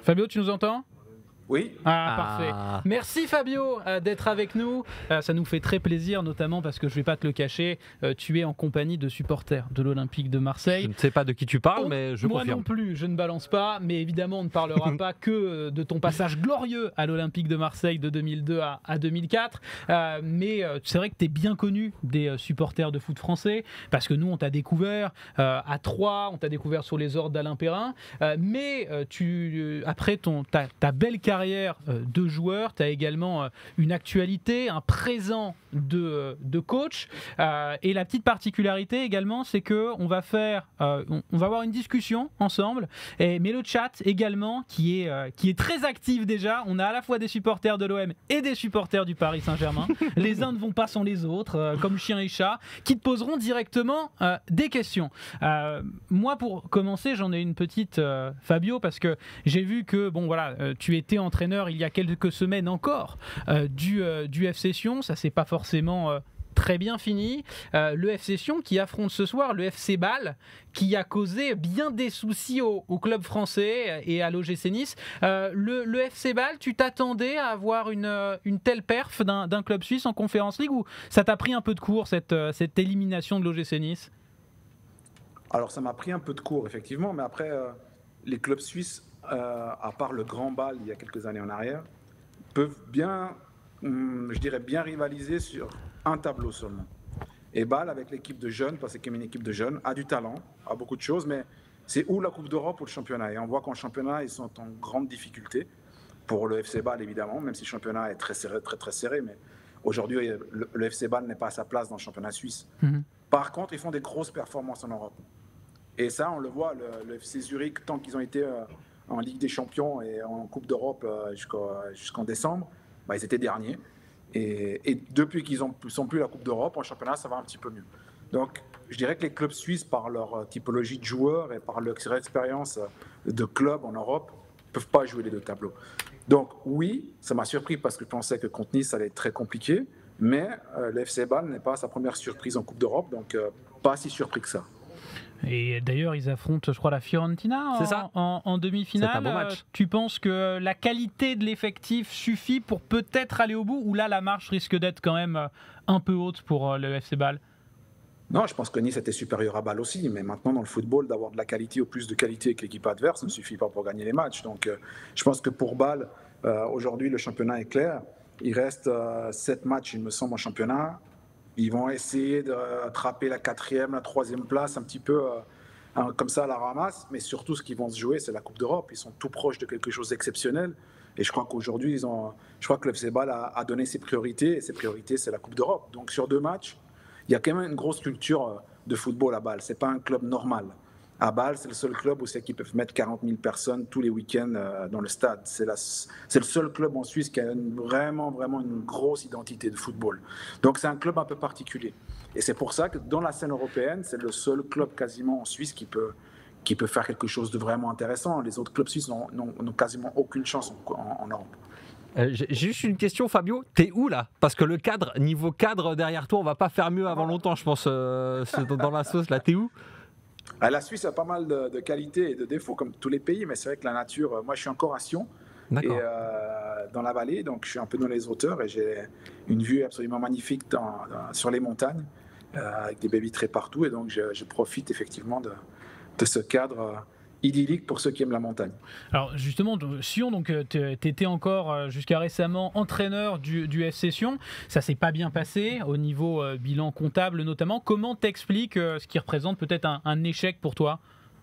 Fabio, tu nous entends ? Oui. Parfait. Merci Fabio d'être avec nous. Ça nous fait très plaisir, notamment parce que je ne vais pas te le cacher, tu es en compagnie de supporters de l'Olympique de Marseille. Je ne sais pas de qui tu parles, mais je confirme. Moi non plus, je ne balance pas, mais évidemment on ne parlera pas que de ton passage glorieux à l'Olympique de Marseille de 2002 à 2004. Mais c'est vrai que tu es bien connu des supporters de foot français, parce que nous on t'a découvert à Troyes, on t'a découvert sur les ordres d'Alain Perrin. Mais après ta belle carrière de joueur, tu as également une actualité, un présent de coach. Et la petite particularité également, c'est qu'on va avoir une discussion ensemble. Mais le chat également, qui est très actif déjà. On a à la fois des supporters de l'OM et des supporters du Paris Saint-Germain. Les uns ne vont pas sans les autres, comme chien et chat, qui te poseront directement des questions. Moi, pour commencer, j'en ai une petite, Fabio, parce que j'ai vu que tu étais entraîneur il y a quelques semaines encore du FC Sion. Ça s'est pas forcément très bien fini. Le FC Sion qui affronte ce soir le FC Bâle, qui a causé bien des soucis au club français et à l'OGC Nice. Le FC Bâle, tu t'attendais à avoir une telle perf d'un club suisse en Conference League, ou ça t'a pris un peu de court cette élimination de l'OGC Nice ? Alors ça m'a pris un peu de court effectivement, mais après les clubs suisses, à part le Grand Bâle il y a quelques années en arrière, peuvent bien rivaliser sur un tableau seulement. Et Bâle, avec l'équipe de jeunes, parce que c'est une équipe de jeunes, a du talent, a beaucoup de choses, mais c'est ou la Coupe d'Europe ou le championnat. Et on voit qu'en championnat, ils sont en grande difficulté, pour le FC Bâle évidemment, même si le championnat est très serré, très très serré, mais aujourd'hui, le FC Bâle n'est pas à sa place dans le championnat suisse. Par contre, ils font des grosses performances en Europe. Et ça, on le voit, le FC Zurich, tant qu'ils ont été en Ligue des Champions et en Coupe d'Europe jusqu'en décembre, ils étaient derniers. Et depuis qu'ils ne sont plus la Coupe d'Europe, en championnat, ça va un petit peu mieux. Donc, je dirais que les clubs suisses, par leur typologie de joueurs et par leur expérience de club en Europe, ne peuvent pas jouer les deux tableaux. Donc, oui, ça m'a surpris parce que je pensais que contre Nice, ça allait être très compliqué. Mais le FC Bâle n'est pas sa première surprise en Coupe d'Europe, donc pas si surpris que ça. Et d'ailleurs, ils affrontent, je crois, la Fiorentina en demi-finale. C'est un beau match. Tu penses que la qualité de l'effectif suffit pour peut-être aller au bout, ou là, la marche risque d'être quand même un peu haute pour le FC Bâle ? Non, je pense que Nice était supérieur à Bâle aussi, mais maintenant dans le football, d'avoir de la qualité ou plus de qualité que l'équipe adverse ne suffit pas pour gagner les matchs. Donc je pense que pour Bâle, aujourd'hui, le championnat est clair. Il reste 7 matchs, il me semble, en championnat. Ils vont essayer d'attraper la 4e, la 3e place, un petit peu comme ça à la ramasse. Mais surtout, ce qu'ils vont se jouer, c'est la Coupe d'Europe. Ils sont tout proches de quelque chose d'exceptionnel. Et je crois qu'aujourd'hui, je crois que le FC Bâle a donné ses priorités. Et ses priorités, c'est la Coupe d'Europe. Donc sur 2 matchs, il y a quand même une grosse culture de football à Bâle. Ce n'est pas un club normal. À Bâle, c'est le seul club où c'est qu'ils peuvent mettre 40 000 personnes tous les week-ends dans le stade. C'est le seul club en Suisse qui a vraiment une grosse identité de football. Donc c'est un club un peu particulier. Et c'est pour ça que dans la scène européenne, c'est le seul club quasiment en Suisse qui peut faire quelque chose de vraiment intéressant. Les autres clubs suisses n'ont quasiment aucune chance en Europe. J'ai juste une question, Fabio. T'es où là ? Parce que niveau cadre derrière toi, on va pas faire mieux avant longtemps, je pense. C'est dans la sauce là. T'es où ? La Suisse a pas mal de qualités et de défauts, comme tous les pays, mais c'est vrai que la nature, moi je suis encore à Sion, et, dans la vallée, donc je suis un peu dans les hauteurs et j'ai une vue absolument magnifique sur les montagnes, avec des baies vitrées partout, et donc je profite effectivement de ce cadre idyllique pour ceux qui aiment la montagne. Alors justement, Sion, tu étais encore jusqu'à récemment entraîneur du FC Sion. Ça s'est pas bien passé au niveau bilan comptable notamment. Comment t'expliques ce qui représente peut-être un échec pour toi ?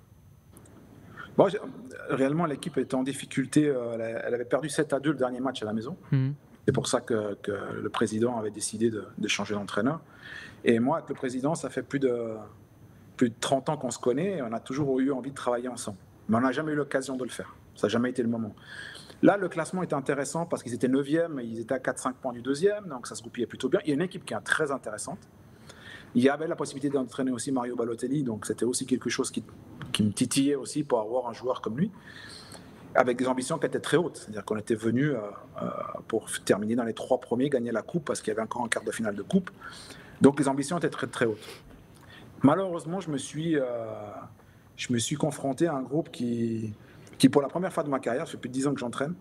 Bon, réellement, l'équipe était en difficulté. Elle avait perdu 7-2 le dernier match à la maison. C'est pour ça que le président avait décidé de changer d'entraîneur. Et moi, avec le président, ça fait plus de 30 ans qu'on se connaît, et on a toujours eu envie de travailler ensemble. Mais on n'a jamais eu l'occasion de le faire. Ça n'a jamais été le moment. Là, le classement était intéressant parce qu'ils étaient 9e, et ils étaient à 4-5 points du 2e, donc ça se goupillait plutôt bien. Il y a une équipe qui est très intéressante. Il y avait la possibilité d'entraîner aussi Mario Balotelli, donc c'était aussi quelque chose qui me titillait aussi pour avoir un joueur comme lui, avec des ambitions qui étaient très hautes. C'est-à-dire qu'on était venu pour terminer dans les 3 premiers, gagner la coupe, parce qu'il y avait encore un quart de finale de coupe. Donc les ambitions étaient très très hautes. Malheureusement, je me suis confronté à un groupe qui qui pour la première fois de ma carrière, ça fait plus de 10 ans que j'entraîne,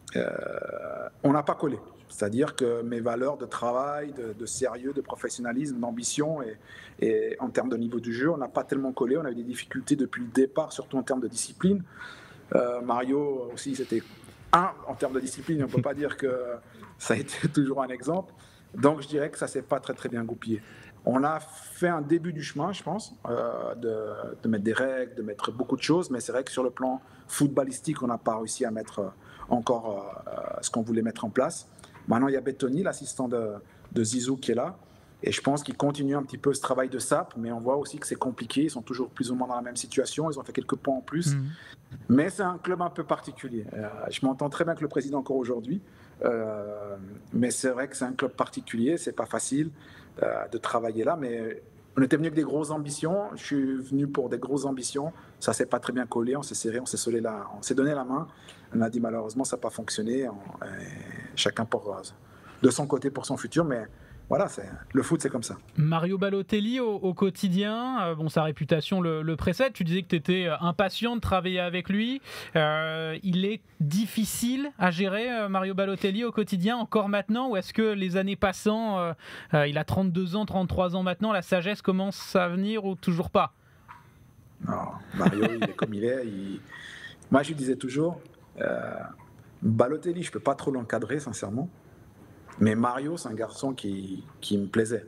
on n'a pas collé. C'est-à-dire que mes valeurs de travail, de sérieux, de professionnalisme, d'ambition et en termes de niveau du jeu, on n'a pas tellement collé. On a eu des difficultés depuis le départ, surtout en termes de discipline. Mario aussi, c'était en termes de discipline, on ne peut pas dire que ça a été toujours un exemple. Donc je dirais que ça ne s'est pas très très bien goupillé. On a fait un début du chemin, je pense, de mettre des règles, de mettre beaucoup de choses, mais c'est vrai que sur le plan footballistique, on n'a pas réussi à mettre encore ce qu'on voulait mettre en place. Maintenant, il y a Bettoni, l'assistant de Zizou, qui est là, et je pense qu'il continue un petit peu ce travail de sape, mais on voit aussi que c'est compliqué, ils sont toujours plus ou moins dans la même situation, ils ont fait quelques points en plus, mais c'est un club un peu particulier. Je m'entends très bien avec le président encore aujourd'hui, mais c'est vrai que c'est un club particulier, c'est pas facile de travailler là, mais on était venu avec des grosses ambitions, je suis venu pour des grosses ambitions, ça s'est pas très bien collé, on s'est serré, on s'est donné la main, on a dit malheureusement ça n'a pas fonctionné, chacun de son côté pour son futur, mais voilà, le foot c'est comme ça. Mario Balotelli au quotidien, sa réputation le précède, tu disais que tu étais impatient de travailler avec lui, il est difficile à gérer Mario Balotelli au quotidien encore maintenant, ou est-ce que les années passant, il a 32 ans, 33 ans maintenant, la sagesse commence à venir ou toujours pas? Non, Mario il est comme il est, moi je lui disais toujours, Balotelli je ne peux pas trop l'encadrer sincèrement. Mais Mario, c'est un garçon qui me plaisait.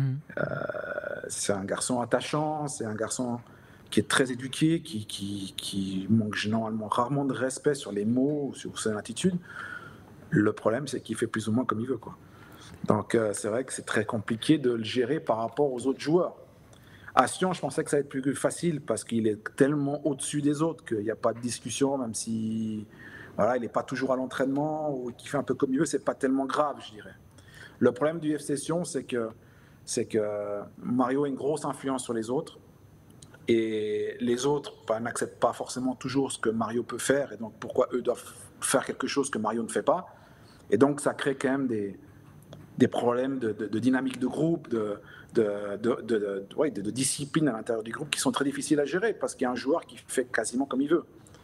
C'est un garçon attachant, c'est un garçon qui est très éduqué, qui manque généralement rarement de respect sur les mots ou sur son attitude. Le problème, c'est qu'il fait plus ou moins comme il veut, quoi. Donc, c'est vrai que c'est très compliqué de le gérer par rapport aux autres joueurs. À Sion, je pensais que ça allait être plus facile parce qu'il est tellement au-dessus des autres qu'il n'y a pas de discussion, même si... Voilà, il n'est pas toujours à l'entraînement ou qu'il fait un peu comme il veut, c'est pas tellement grave, je dirais. Le problème du FC Sion, c'est que Mario a une grosse influence sur les autres et les autres n'acceptent pas forcément toujours ce que Mario peut faire et donc pourquoi eux doivent faire quelque chose que Mario ne fait pas. Et donc ça crée quand même des problèmes de dynamique de groupe, de discipline à l'intérieur du groupe qui sont très difficiles à gérer parce qu'il y a un joueur qui fait quasiment comme il veut.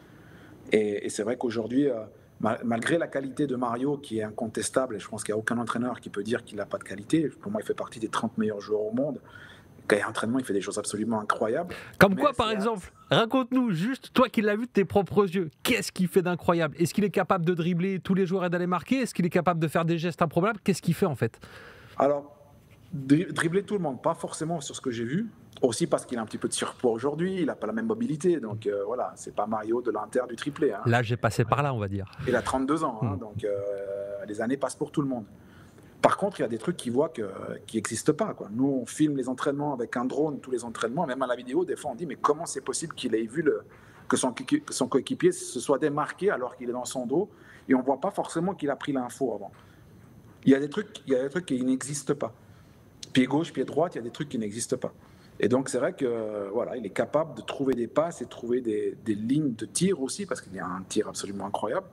Et c'est vrai qu'aujourd'hui, malgré la qualité de Mario qui est incontestable, et je pense qu'il n'y a aucun entraîneur qui peut dire qu'il n'a pas de qualité, pour moi il fait partie des 30 meilleurs joueurs au monde, quand il y a un entraînement il fait des choses absolument incroyables. Comme quoi par exemple, raconte-nous juste, toi qui l'as vu de tes propres yeux, qu'est-ce qu'il fait d'incroyable? Est-ce qu'il est capable de dribbler tous les joueurs et d'aller marquer? Est-ce qu'il est capable de faire des gestes improbables? Qu'est-ce qu'il fait en fait? Alors, dribbler tout le monde, pas forcément sur ce que j'ai vu. Aussi parce qu'il a un petit peu de surpoids aujourd'hui, il n'a pas la même mobilité, donc voilà, c'est pas Mario de l'Inter du triplé. Hein. Là, j'ai passé par là, on va dire. Il a 32 ans, hein, donc les années passent pour tout le monde. Par contre, il y a des trucs qui n'existent pas, quoi. Nous, on filme les entraînements avec un drone, tous les entraînements, même à la vidéo, des fois on dit mais comment c'est possible qu'il ait vu que son coéquipier se soit démarqué alors qu'il est dans son dos et on ne voit pas forcément qu'il a pris l'info avant. Il y a des trucs qui n'existent pas. Pied gauche, pied droite, il y a des trucs qui n'existent pas. Et donc c'est vrai que voilà, il est capable de trouver des passes et de trouver des lignes de tir aussi, parce qu'il y a un tir absolument incroyable.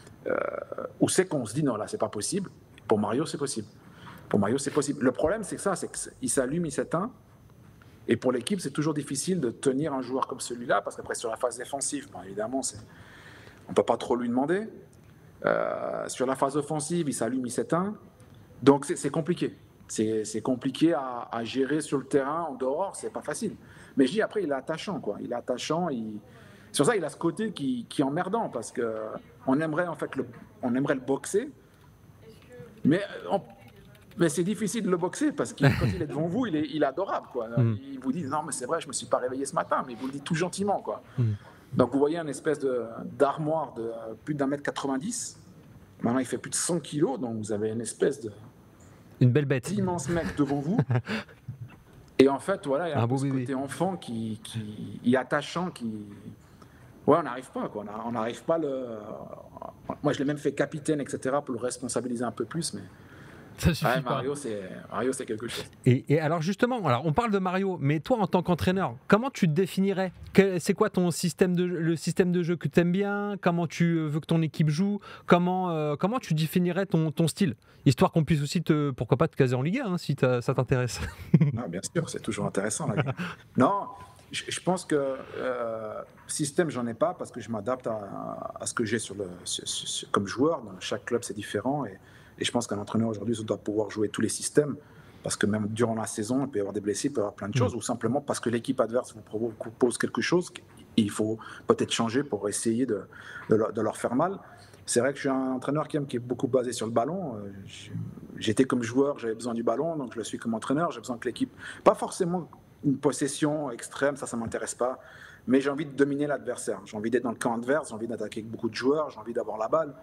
Où c'est qu'on se dit non là c'est pas possible. Pour Mario c'est possible. Pour Mario c'est possible. Le problème c'est qu'il s'allume, il s'éteint. Et pour l'équipe c'est toujours difficile de tenir un joueur comme celui-là, parce qu'après sur la phase défensive, évidemment on peut pas trop lui demander. Sur la phase offensive il s'allume, il s'éteint. Donc c'est compliqué. C'est compliqué à gérer sur le terrain, en dehors, c'est pas facile. Mais je dis après, il est attachant, quoi. Il est attachant. Sur ça, il a ce côté qui est emmerdant parce que on aimerait le boxer, mais c'est difficile de le boxer parce que quand il est devant vous, il est adorable, quoi. Il vous dit non, mais c'est vrai, je me suis pas réveillé ce matin, mais il vous le dit tout gentiment, quoi. Donc vous voyez une espèce d'armoire de plus d'1m90. Maintenant, il fait plus de 100 kilos, donc vous avez une espèce de une belle bête. Immense mec devant vous. Et en fait, voilà, il y a ce côté enfant qui est attachant, Ouais, on n'arrive pas, quoi. On n'arrive pas Moi, je l'ai même fait capitaine, etc., pour le responsabiliser un peu plus, mais... Ça suffit pas. Mario, c'est quelque chose. Et alors justement, on parle de Mario, mais toi en tant qu'entraîneur, comment tu te définirais? C'est quoi le système de jeu que tu aimes bien? Comment tu veux que ton équipe joue? Comment tu définirais ton style? Histoire qu'on puisse aussi pourquoi pas te caser en Ligue 1 si ça t'intéresse. Non, bien sûr, c'est toujours intéressant. Là. Non, Je pense que système, j'en ai pas parce que je m'adapte à ce que j'ai comme joueur. Dans chaque club, c'est différent. Et je pense qu'un entraîneur aujourd'hui doit pouvoir jouer tous les systèmes. Parce que même durant la saison, il peut y avoir des blessés, il peut y avoir plein de choses. Ou simplement parce que l'équipe adverse vous propose quelque chose, il faut peut-être changer pour essayer de leur faire mal. C'est vrai que je suis un entraîneur qui est beaucoup basé sur le ballon. J'étais comme joueur, j'avais besoin du ballon, donc je le suis comme entraîneur. J'ai besoin que l'équipe, pas forcément une possession extrême, ça m'intéresse pas. Mais j'ai envie de dominer l'adversaire. J'ai envie d'être dans le camp adverse, j'ai envie d'attaquer avec beaucoup de joueurs, j'ai envie d'avoir la balle.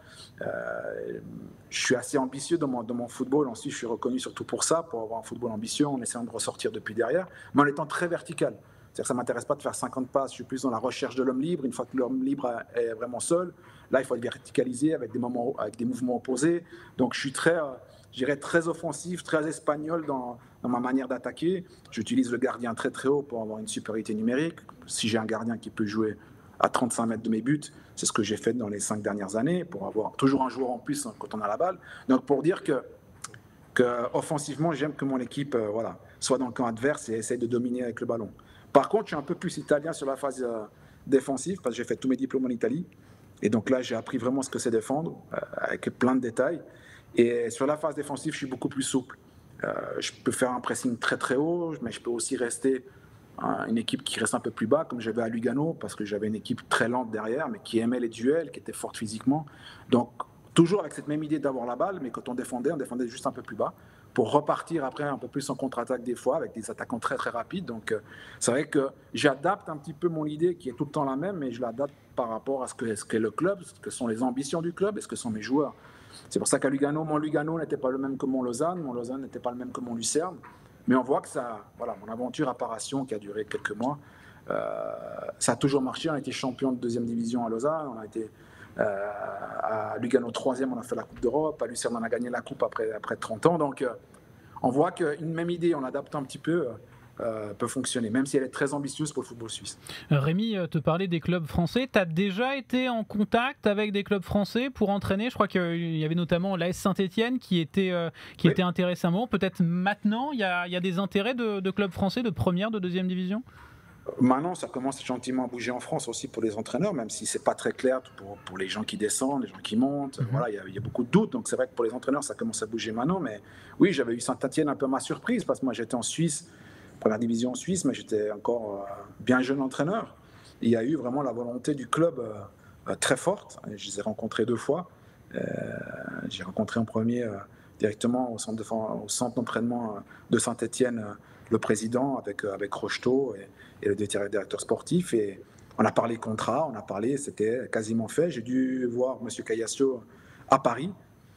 Je suis assez ambitieux dans mon football. Ensuite, je suis reconnu surtout pour ça, pour avoir un football ambitieux, en essayant de ressortir depuis derrière, mais en étant très vertical. C'est-à-dire que ça ne m'intéresse pas de faire 50 passes, je suis plus dans la recherche de l'homme libre. Une fois que l'homme libre est vraiment seul, là, il faut être verticalisé avec des mouvements opposés. Donc, je suis très offensif, très espagnol dans ma manière d'attaquer. J'utilise le gardien très très haut pour avoir une supériorité numérique. Si j'ai un gardien qui peut jouer à 35 mètres de mes buts, c'est ce que j'ai fait dans les 5 dernières années, pour avoir toujours un joueur en plus quand on a la balle. Donc pour dire que offensivement, j'aime que mon équipe soit dans le camp adverse et essaye de dominer avec le ballon. Par contre, je suis un peu plus italien sur la phase défensive, parce que j'ai fait tous mes diplômes en Italie. Et donc là, j'ai appris vraiment ce que c'est défendre, avec plein de détails. Et sur la phase défensive, je suis beaucoup plus souple. Je peux faire un pressing très très haut, mais je peux aussi rester une équipe qui reste un peu plus bas, comme j'avais à Lugano, parce que j'avais une équipe très lente derrière, mais qui aimait les duels, qui était forte physiquement. Donc, toujours avec cette même idée d'avoir la balle, mais quand on défendait juste un peu plus bas, pour repartir après un peu plus en contre-attaque des fois, avec des attaquants très très rapides. Donc, c'est vrai que j'adapte un petit peu mon idée, qui est tout le temps la même, mais je l'adapte par rapport à ce qu'est le club, ce que sont les ambitions du club et ce que sont mes joueurs. C'est pour ça qu'à Lugano, mon Lugano n'était pas le même que mon Lausanne n'était pas le même que mon Lucerne. Mais on voit que mon aventure à Paration, qui a duré quelques mois, ça a toujours marché. On a été champion de deuxième division à Lausanne, on a été à Lugano 3e, on a fait la Coupe d'Europe, à Lucerne on a gagné la Coupe après 30 ans. Donc on voit qu'une même idée, en adaptant un petit peu, peut fonctionner, même si elle est très ambitieuse pour le football suisse. Rémi, te parlais des clubs français. Tu as déjà été en contact avec des clubs français pour entraîner? Je crois qu'il y avait notamment l'AS Saint-Etienne qui était intéressé à un moment. Peut-être maintenant, il y a des intérêts de clubs français de première, de deuxième division? Maintenant, ça commence gentiment à bouger en France aussi pour les entraîneurs, même si c'est pas très clair pour les gens qui descendent, les gens qui montent. Voilà, il y a beaucoup de doutes. Donc c'est vrai que pour les entraîneurs, ça commence à bouger maintenant. Mais oui, j'avais eu Saint-Etienne un peu à ma surprise, parce que moi j'étais en Suisse, première division en Suisse, mais j'étais encore bien jeune entraîneur. Il y a eu vraiment la volonté du club très forte. Je les ai rencontrés 2 fois. J'ai rencontré en premier directement au centre d'entraînement de Saint-Etienne le président avec Rocheteau et le directeur sportif. Et on a parlé contrat, c'était quasiment fait. J'ai dû voir M. Cayasso à Paris.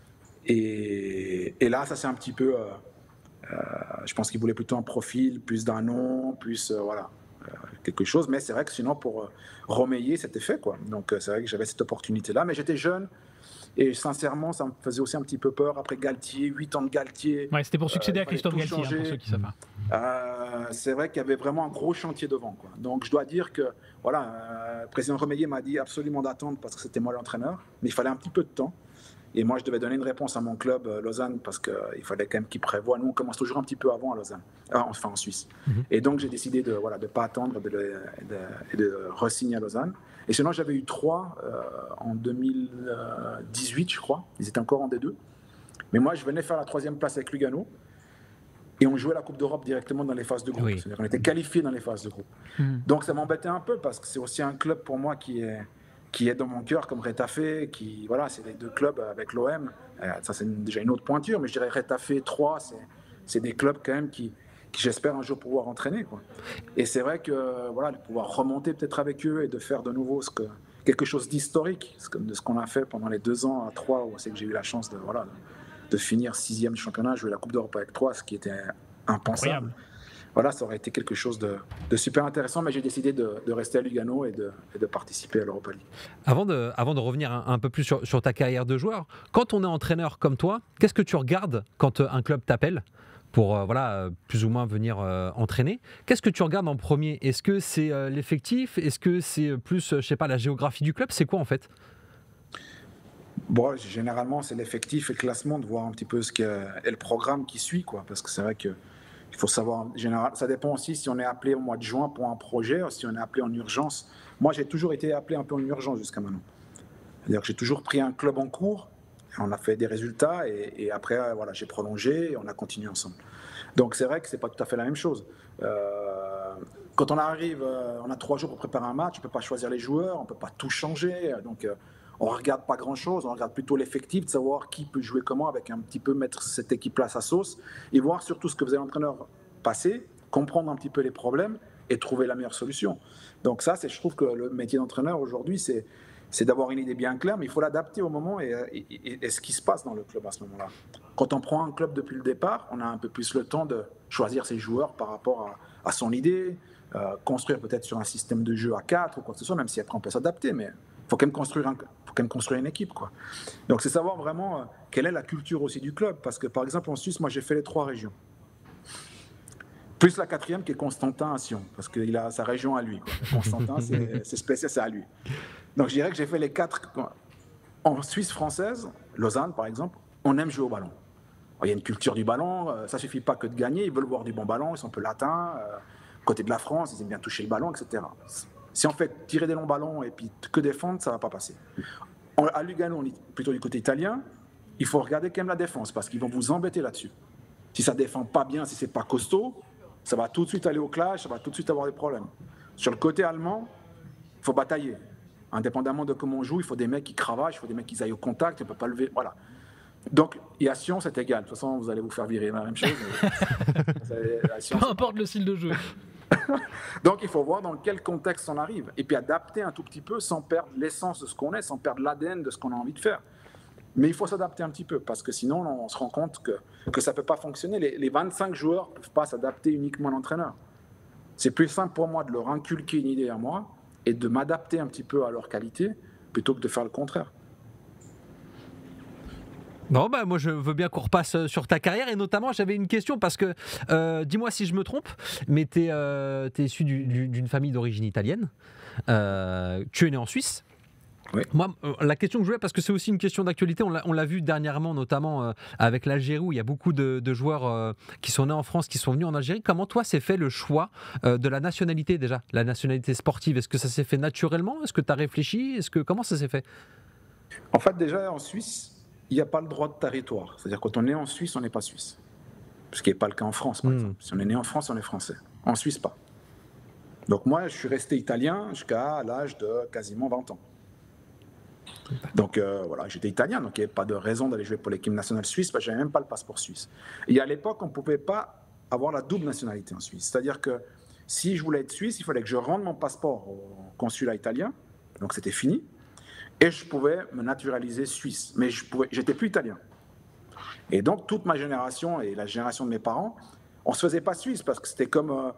Et là, ça c'est un petit peu... je pense qu'il voulait plutôt un profil, plus d'un nom, plus quelque chose. Mais c'est vrai que sinon, pour Romeyer, c'était fait, quoi. Donc c'est vrai que j'avais cette opportunité-là. Mais j'étais jeune. Et sincèrement, ça me faisait aussi un petit peu peur. Après Galtier, 8 ans de Galtier. Ouais, c'était pour succéder à Christophe Galtier, pour ceux qui savent pas. C'est vrai qu'il y avait vraiment un gros chantier devant, quoi. Donc je dois dire que le président Romeyer m'a dit absolument d'attendre parce que c'était moi l'entraîneur. Mais il fallait un petit peu de temps. Et moi, je devais donner une réponse à mon club, Lausanne, parce qu'il fallait quand même qu'ils prévoient. Nous, on commence toujours un petit peu avant à Lausanne, enfin en Suisse. Et donc, j'ai décidé de ne pas attendre et de re-signer à Lausanne. Et sinon, j'avais eu 3 en 2018, je crois. Ils étaient encore en D2. Mais moi, je venais faire la 3e place avec Lugano. Et on jouait la Coupe d'Europe directement dans les phases de groupe. Oui. C'est-à-dire qu'on était qualifiés dans les phases de groupe. Donc, ça m'embêtait un peu parce que c'est aussi un club pour moi qui est dans mon cœur, comme Retafe, c'est les 2 clubs avec l'OM. Ça, c'est déjà une autre pointure, mais je dirais Retafe 3, c'est des clubs quand même qui j'espère un jour pouvoir entraîner, quoi. Et c'est vrai que de pouvoir remonter peut-être avec eux et de faire de nouveau quelque chose d'historique, de ce qu'on a fait pendant les 2 ans à 3, où c'est que j'ai eu la chance de finir 6e du championnat, jouer la Coupe d'Europe avec 3, ce qui était impensable. Incroyable. Ça aurait été quelque chose de super intéressant, mais j'ai décidé de rester à Lugano et de participer à l'Europa League. Avant de revenir un peu plus sur ta carrière de joueur, quand on est entraîneur comme toi, qu'est-ce que tu regardes quand un club t'appelle pour plus ou moins venir entraîner? Qu'est-ce que tu regardes en premier? Est-ce que c'est l'effectif? Est-ce que c'est plus, la géographie du club? C'est quoi en fait? Bon, généralement, c'est l'effectif et le classement, de voir un petit peu ce qu'est le programme qui suit, quoi. Parce que c'est vrai que Il faut savoir, en général, ça dépend aussi si on est appelé au mois de juin pour un projet, ou si on est appelé en urgence. Moi, j'ai toujours été appelé un peu en urgence jusqu'à maintenant. C'est-à-dire que j'ai toujours pris un club en cours, et on a fait des résultats, et après, voilà, j'ai prolongé, et on a continué ensemble. Donc c'est vrai que c'est pas tout à fait la même chose. Quand on arrive, on a 3 jours pour préparer un match, on peut pas choisir les joueurs, on peut pas tout changer, donc on regarde pas grand-chose, on regarde plutôt l'effectif, de savoir qui peut jouer comment, avec un petit peu mettre cette équipe-là à sa sauce, et voir surtout ce que faisait l'entraîneur passer, comprendre un petit peu les problèmes et trouver la meilleure solution. Donc ça, je trouve que le métier d'entraîneur aujourd'hui, c'est d'avoir une idée bien claire, mais il faut l'adapter au moment et ce qui se passe dans le club à ce moment-là. Quand on prend un club depuis le départ, on a un peu plus le temps de choisir ses joueurs par rapport à son idée, construire peut-être sur un système de jeu à 4 ou quoi que ce soit, même si après on peut s'adapter, mais il faut quand même construire une équipe, quoi. Donc c'est savoir vraiment quelle est la culture aussi du club, parce que par exemple en Suisse, moi j'ai fait les 3 régions. Plus la 4e qui est Constantin à Sion, parce qu'il a sa région à lui, quoi. Constantin, c'est spécial, c'est à lui. Donc je dirais que j'ai fait les 4. En Suisse française, Lausanne par exemple, on aime jouer au ballon. Il y a une culture du ballon, ça ne suffit pas que de gagner, ils veulent voir du bon ballon, ils sont un peu latins. Côté de la France, ils aiment bien toucher le ballon, etc. Si on fait tirer des longs ballons et puis que défendre, ça ne va pas passer. À Lugano, on est plutôt du côté italien, il faut regarder quand même la défense, parce qu'ils vont vous embêter là-dessus. Si ça ne défend pas bien, si ce n'est pas costaud, ça va tout de suite aller au clash, ça va tout de suite avoir des problèmes. Sur le côté allemand, il faut batailler. Indépendamment de comment on joue, il faut des mecs qui cravachent, il faut des mecs qui aillent au contact, on ne peut pas lever. Voilà. Donc, et à Sion, c'est égal. De toute façon, vous allez vous faire virer la même chose. Peu importe le style de jeu. Donc, il faut voir dans quel contexte on arrive. Et puis adapter un tout petit peu sans perdre l'essence de ce qu'on est, sans perdre l'ADN de ce qu'on a envie de faire. Mais il faut s'adapter un petit peu, parce que sinon, on se rend compte que ça ne peut pas fonctionner. Les 25 joueurs ne peuvent pas s'adapter uniquement à l'entraîneur. C'est plus simple pour moi de leur inculquer une idée à moi et de m'adapter un petit peu à leur qualité, plutôt que de faire le contraire. Non, bah moi je veux bien qu'on repasse sur ta carrière, et notamment j'avais une question parce que, dis-moi si je me trompe, mais tu es issu d'une famille d'origine italienne, tu es né en Suisse. Oui. Moi, la question que je voulais, parce que c'est aussi une question d'actualité, on l'a vu dernièrement, notamment avec l'Algérie, où il y a beaucoup de joueurs qui sont nés en France, qui sont venus en Algérie. Comment toi s'est fait le choix de la nationalité déjà, la nationalité sportive? Est-ce que ça s'est fait naturellement? Est-ce que tu as réfléchi? Comment ça s'est fait? En fait, déjà en Suisse, il n'y a pas le droit de territoire. C'est-à-dire quand on est en Suisse, on n'est pas suisse. Ce qui n'est pas le cas en France, par exemple. Si on est né en France, on est français. En Suisse, pas. Donc moi, je suis resté italien jusqu'à l'âge de quasiment 20 ans. Donc voilà, j'étais italien, donc il n'y avait pas de raison d'aller jouer pour l'équipe nationale suisse, parce que je n'avais même pas le passeport suisse. Et à l'époque, on ne pouvait pas avoir la double nationalité en Suisse. C'est-à-dire que si je voulais être suisse, il fallait que je rende mon passeport au consulat italien, donc c'était fini, et je pouvais me naturaliser suisse, mais j'étais plus italien. Et donc toute ma génération et la génération de mes parents, on ne se faisait pas suisse, parce que c'était comme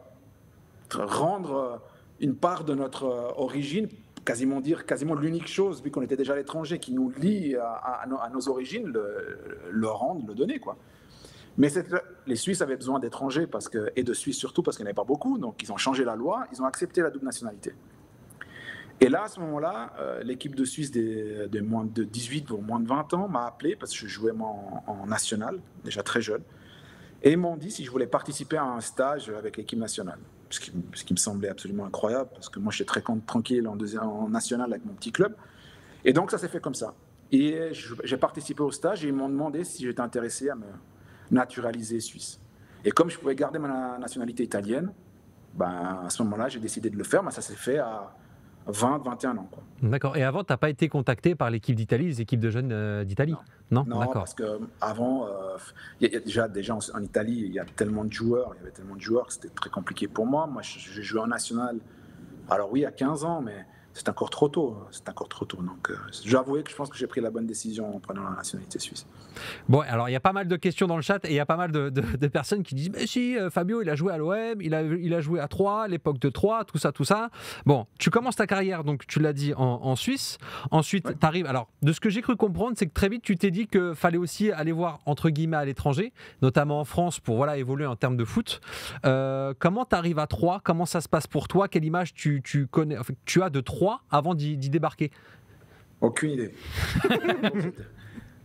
rendre une part de notre origine, quasiment l'unique chose, vu qu'on était déjà à l'étranger, qui nous lie à nos origines, le rendre, le donner, quoi. Mais les Suisses avaient besoin d'étrangers, et de Suisses surtout, parce qu'il n'y en avait pas beaucoup, donc ils ont changé la loi, ils ont accepté la double nationalité. Et là, à ce moment-là, l'équipe de Suisse des moins de 18 ou moins de 20 ans m'a appelé, parce que je jouais moi en national, déjà très jeune, et ils m'ont dit si je voulais participer à un stage avec l'équipe nationale. Ce qui me semblait absolument incroyable, parce que moi, j'étais très tranquille en national avec mon petit club. Et donc, ça s'est fait comme ça. Et j'ai participé au stage, et ils m'ont demandé si j'étais intéressé à me naturaliser suisse. Et comme je pouvais garder ma nationalité italienne, ben, à ce moment-là, j'ai décidé de le faire, mais ça s'est fait à 20, 21 ans. Quoi. D'accord. Et avant, tu n'as pas été contacté par l'équipe d'Italie, les équipes de jeunes d'Italie? Non, d'accord. Parce qu'avant, déjà en Italie, il y avait tellement de joueurs que c'était très compliqué pour moi. Moi, j'ai joué en national, alors oui, à 15 ans, mais c'est encore trop tôt. Donc, j'avoue que je pense que j'ai pris la bonne décision en prenant la nationalité suisse. Bon, alors il y a pas mal de questions dans le chat, et il y a pas mal de personnes qui disent mais si, Fabio, il a joué à l'OM, il a joué à Troyes, l'époque de Troyes, tout ça. Bon, tu commences ta carrière, donc tu l'as dit, en Suisse. Ensuite, tu arrives. Alors, de ce que j'ai cru comprendre, c'est que très vite, tu t'es dit qu'il fallait aussi aller voir, entre guillemets, à l'étranger, notamment en France, pour évoluer en termes de foot. Comment tu arrives à Troyes? Comment ça se passe pour toi? Quelle image tu as de Troyes avant d'y débarquer? Aucune idée.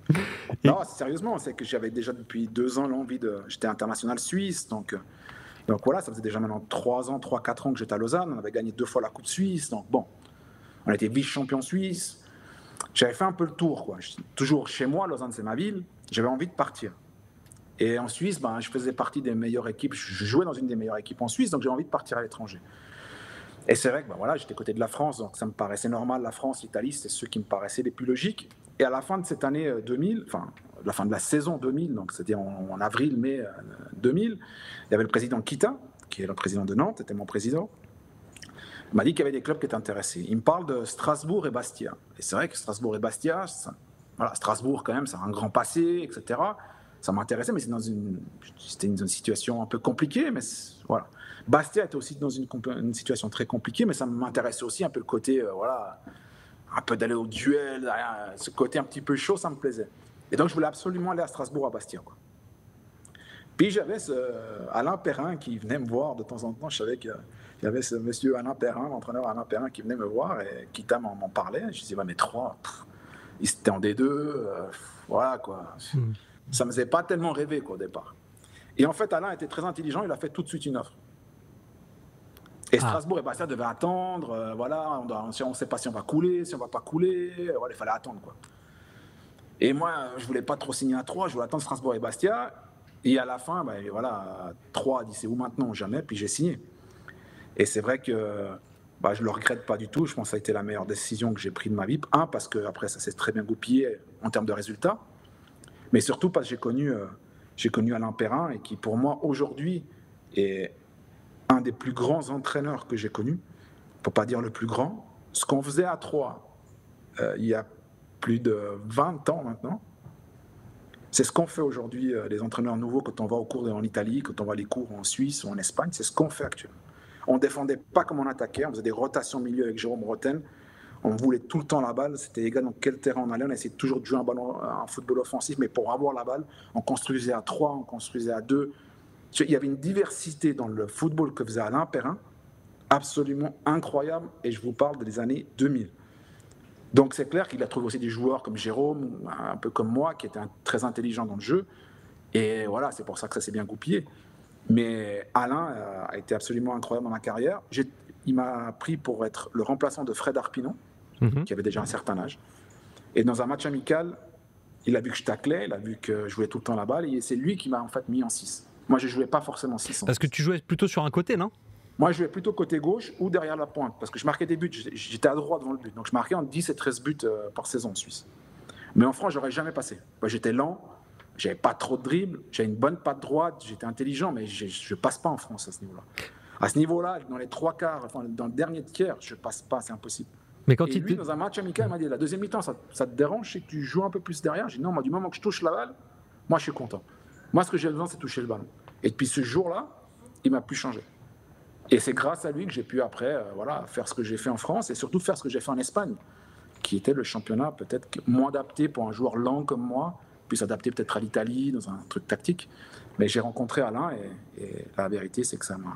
Non, sérieusement, c'est que j'avais déjà depuis 2 ans l'envie de. J'étais international suisse, donc voilà, ça faisait déjà maintenant 3 ans, 3-4 ans que j'étais à Lausanne. On avait gagné 2 fois la Coupe Suisse, donc bon, on était vice-champion suisse. J'avais fait un peu le tour, quoi. Toujours chez moi, Lausanne, c'est ma ville. J'avais envie de partir. Et en Suisse, je faisais partie des meilleures équipes. Je jouais dans une des meilleures équipes en Suisse, donc j'ai envie de partir à l'étranger. Et c'est vrai que voilà, j'étais côté de la France, donc ça me paraissait normal. La France, l'Italie, c'est ceux qui me paraissaient les plus logiques. Et à la fin de cette année 2000, enfin, la fin de la saison 2000, donc c'était en avril-mai 2000, il y avait le président Kita, qui est le président de Nantes, était mon président. Il m'a dit qu'il y avait des clubs qui étaient intéressés. Il me parle de Strasbourg et Bastia. Et c'est vrai que Strasbourg et Bastia, voilà, Strasbourg quand même, c'est un grand passé, etc. Ça m'intéressait, mais c'était une situation un peu compliquée, mais voilà. Bastia était aussi dans une situation très compliquée, mais ça m'intéressait aussi un peu le côté, voilà, un peu d'aller au duel, ce côté un petit peu chaud, ça me plaisait. Et donc je voulais absolument aller à Strasbourg, à Bastia, quoi. Puis j'avais Alain Perrin qui venait me voir de temps en temps. Je savais qu'il y avait ce monsieur Alain Perrin, l'entraîneur Alain Perrin, qui venait me voir et Kita m'en parlait. Je disais, ouais, mais 3, ils étaient en D2, voilà quoi. Ça ne me faisait pas tellement rêver quoi, au départ. Et en fait, Alain était très intelligent, il a fait tout de suite une offre. Et Strasbourg et Bastia devaient attendre, voilà, on ne sait pas si on va couler, si on ne va pas couler, voilà, il fallait attendre, quoi. Et moi, je ne voulais pas trop signer à 3, je voulais attendre Strasbourg et Bastia. Et à la fin, voilà, 3 a dit c'est où maintenant, jamais, puis j'ai signé. Et c'est vrai que je ne le regrette pas du tout, je pense que ça a été la meilleure décision que j'ai prise de ma vie. Parce qu'après, ça s'est très bien goupillé en termes de résultats, mais surtout parce que j'ai connu Alain Perrin, et qui pour moi, aujourd'hui, est un des plus grands entraîneurs que j'ai connus, pour ne pas dire le plus grand. Ce qu'on faisait à 3 il y a plus de 20 ans maintenant, c'est ce qu'on fait aujourd'hui, les entraîneurs nouveaux, quand on va au cours en Italie, quand on va à les cours en Suisse ou en Espagne, c'est ce qu'on fait actuellement. On ne défendait pas comme on attaquait, on faisait des rotations au milieu avec Jérôme Roten, on voulait tout le temps la balle, c'était égal dans quel terrain on allait, on essayait toujours de jouer un football offensif, mais pour avoir la balle, on construisait à 3, on construisait à 2. Il y avait une diversité dans le football que faisait Alain Perrin, absolument incroyable, et je vous parle des années 2000. Donc c'est clair qu'il a trouvé aussi des joueurs comme Jérôme, un peu comme moi, qui étaient très intelligents dans le jeu. Et voilà, c'est pour ça que ça s'est bien goupillé. Mais Alain a été absolument incroyable dans ma carrière. Il m'a pris pour être le remplaçant de Fred Arpinon, qui avait déjà un certain âge. Et dans un match amical, il a vu que je taclais, il a vu que je jouais tout le temps la balle, et c'est lui qui m'a en fait mis en 6. Moi, je ne jouais pas forcément 6. Parce que tu jouais plutôt sur un côté, non ? Moi, je jouais plutôt côté gauche ou derrière la pointe, parce que je marquais des buts, j'étais à droite devant le but. Donc, je marquais entre 10 et 13 buts par saison en Suisse. Mais en France, je n'aurais jamais passé. Moi, j'étais lent, je n'avais pas trop de dribble, j'avais une bonne patte droite, j'étais intelligent, mais je ne passe pas en France à ce niveau-là. À ce niveau-là, dans les 3/4, enfin, dans le dernier tiers, je ne passe pas, c'est impossible. Mais quand et lui, dans un match amical, il m'a dit, la deuxième mi-temps, ça te dérange, c'est que tu joues un peu plus derrière. J'ai dit, non, moi, du moment que je touche la balle, moi, je suis content. Moi, ce que j'ai besoin, c'est toucher le ballon. Et depuis ce jour-là, il ne m'a plus changé. Et c'est grâce à lui que j'ai pu après faire ce que j'ai fait en France et surtout faire ce que j'ai fait en Espagne, qui était le championnat peut-être moins adapté pour un joueur lent comme moi, puis s'adapter peut-être à l'Italie dans un truc tactique. Mais j'ai rencontré Alain et la vérité, c'est que ça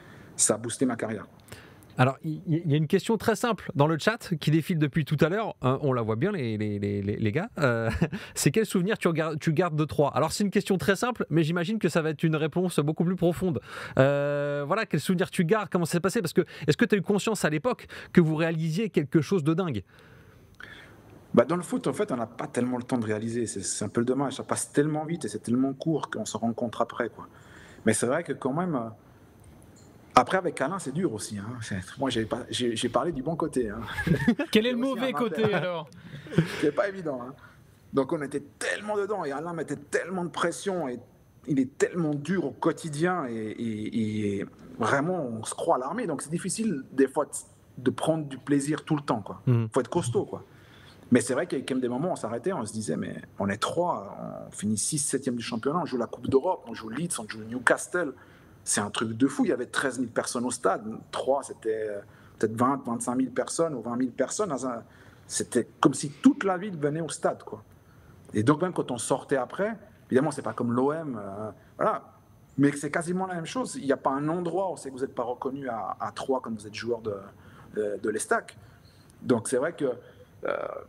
a boosté ma carrière. Alors, il y a une question très simple dans le chat qui défile depuis tout à l'heure. On la voit bien, les gars. C'est quel souvenir tu gardes de 3 ? Alors, c'est une question très simple, mais j'imagine que ça va être une réponse beaucoup plus profonde. Voilà, quel souvenir tu gardes ? Comment ça s'est passé ? Parce que, est-ce que tu as eu conscience à l'époque que vous réalisiez quelque chose de dingue ? Dans le foot, en fait, on n'a pas tellement le temps de réaliser. C'est un peu le dommage. Ça passe tellement vite et c'est tellement court qu'on se rencontre après, quoi. Mais c'est vrai que quand même... Après, avec Alain, c'est dur aussi. Moi, j'ai parlé du bon côté. Quel est le mauvais côté, alors ? C'est pas évident. Donc, on était tellement dedans et Alain mettait tellement de pression et il est tellement dur au quotidien et vraiment, on se croit à l'armée. Donc, c'est difficile, des fois, de prendre du plaisir tout le temps, quoi. Faut être costaud, quoi. Mais c'est vrai qu'il y a quand même des moments où on s'arrêtait, on se disait, mais on est 3, on finit 6, 7e du championnat, on joue la Coupe d'Europe, on joue Leeds, on joue Newcastle. C'est un truc de fou. Il y avait 13 000 personnes au stade. 3, c'était peut-être 20, 25 000 personnes ou 20 000 personnes. C'était comme si toute la ville venait au stade, quoi. Et donc, même quand on sortait après, évidemment, c'est pas comme l'OM, voilà, mais c'est quasiment la même chose. Il n'y a pas un endroit où c'est que vous n'êtes pas reconnu à 3 quand vous êtes joueur de l'Estac. Donc, c'est vrai que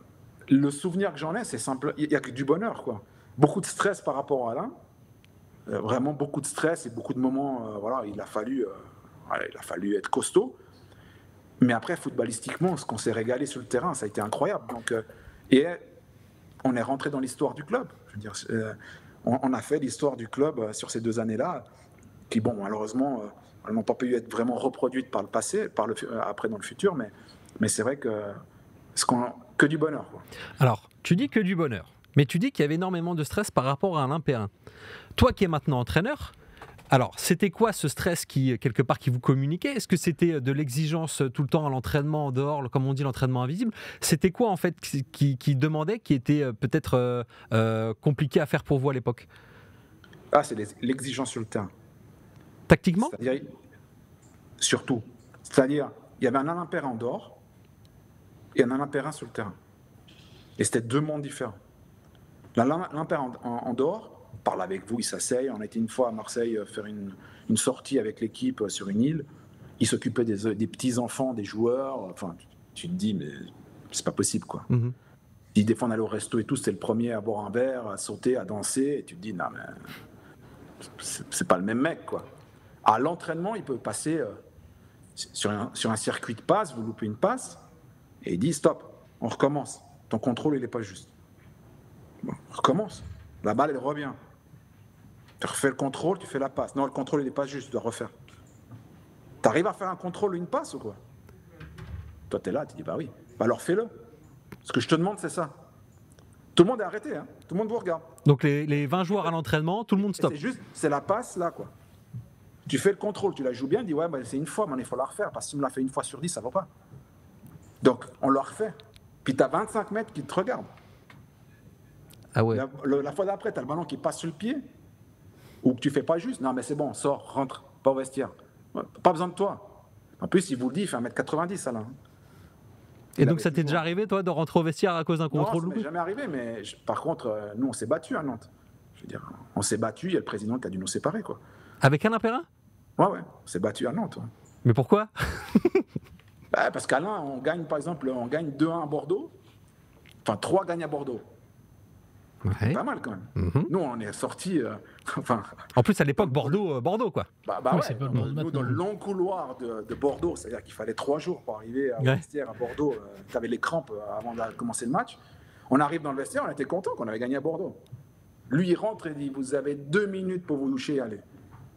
le souvenir que j'en ai, c'est simple. Il n'y a que du bonheur, quoi. Beaucoup de stress par rapport à Alain. Vraiment beaucoup de stress et beaucoup de moments. Voilà, il a fallu être costaud. Mais après, footballistiquement, ce qu'on s'est régalé sur le terrain, ça a été incroyable. Donc, et on est rentré dans l'histoire du club. Je veux dire, on a fait l'histoire du club sur ces 2 années-là, qui, bon, malheureusement, elles n'ont pas pu être vraiment reproduites par le passé, après dans le futur, mais c'est vrai que que du bonheur, quoi. Alors, tu dis que du bonheur, mais tu dis qu'il y avait énormément de stress par rapport à Alain Perrin. Toi qui es maintenant entraîneur, alors c'était quoi ce stress qui, quelque part, qui vous communiquait? Est-ce que c'était de l'exigence tout le temps à l'entraînement en dehors, comme on dit, l'entraînement invisible? C'était quoi en fait qui demandait, qui était peut-être compliqué à faire pour vous à l'époque? Ah, c'est l'exigence sur le terrain. Tactiquement? C'est-à-dire, surtout. C'est-à-dire, il y avait un Alain Perrin en dehors et un Alain Perrin sur le terrain. Et c'était 2 mondes différents. Alain Perrin en dehors parle avec vous, il s'asseye. On a été une fois à Marseille faire une sortie avec l'équipe sur une île. Il s'occupait des petits-enfants, des joueurs. Enfin, tu te dis, mais c'est pas possible, quoi. Mm-hmm. Des fois, on allait au resto et tout, c'était le premier à boire un verre, à sauter, à danser. Et tu te dis, non, mais c'est pas le même mec, quoi. À l'entraînement, il peut passer sur un circuit de passe, vous loupez une passe, et il dit, stop, on recommence. Ton contrôle, il n'est pas juste. Bon, on recommence. La balle, elle revient. Tu refais le contrôle, tu fais la passe. Non, le contrôle, il n'est pas juste, tu dois refaire. Tu arrives à faire un contrôle ou une passe ou quoi? Toi, tu es là, tu dis, bah oui. Bah alors fais-le. Ce que je te demande, c'est ça. Tout le monde est arrêté, hein. Tout le monde vous regarde. Donc les 20 joueurs à l'entraînement, tout le monde stop. C'est la passe, là, quoi. Tu fais le contrôle, tu la joues bien, tu dis, ouais, bah, c'est une fois, mais il faut la refaire, parce que si tu me la fais une fois sur 10, ça ne va pas. Donc, on la refait. Puis tu as 25 mètres qui te regardent. Ah ouais. La fois d'après, tu as le ballon qui passe sur le pied, ou que tu fais pas juste. Non, mais c'est bon, sors, rentre, pas au vestiaire. Ouais, pas besoin de toi. En plus, il vous le dit, il fait 1m90, Alain. Et donc, ça t'est déjà arrivé, toi, de rentrer au vestiaire à cause d'un contrôle? Non, ça m'est jamais arrivé, mais par contre, nous, on s'est battus à Nantes. Je veux dire, on s'est battus, il y a le président qui a dû nous séparer, quoi. Avec Alain Perrin? Ouais, on s'est battus à Nantes. Ouais. Mais pourquoi? Bah, parce qu'Alain, on gagne, par exemple, 2-1 à Bordeaux. Enfin, 3 gagnent à Bordeaux. Ouais. Pas mal, quand même. Mm-hmm. Nous, on est sortis... En plus, à l'époque, Bordeaux, quoi. Bah Oui, ouais, c'est pas le nous, Bordeaux dans le long couloir de Bordeaux, c'est-à-dire qu'il fallait 3 jours pour arriver au vestiaire à Bordeaux. Tu avais les crampes avant de commencer le match. On arrive dans le vestiaire, on était content qu'on avait gagné à Bordeaux. Lui, il rentre et dit, vous avez 2 minutes pour vous doucher et aller.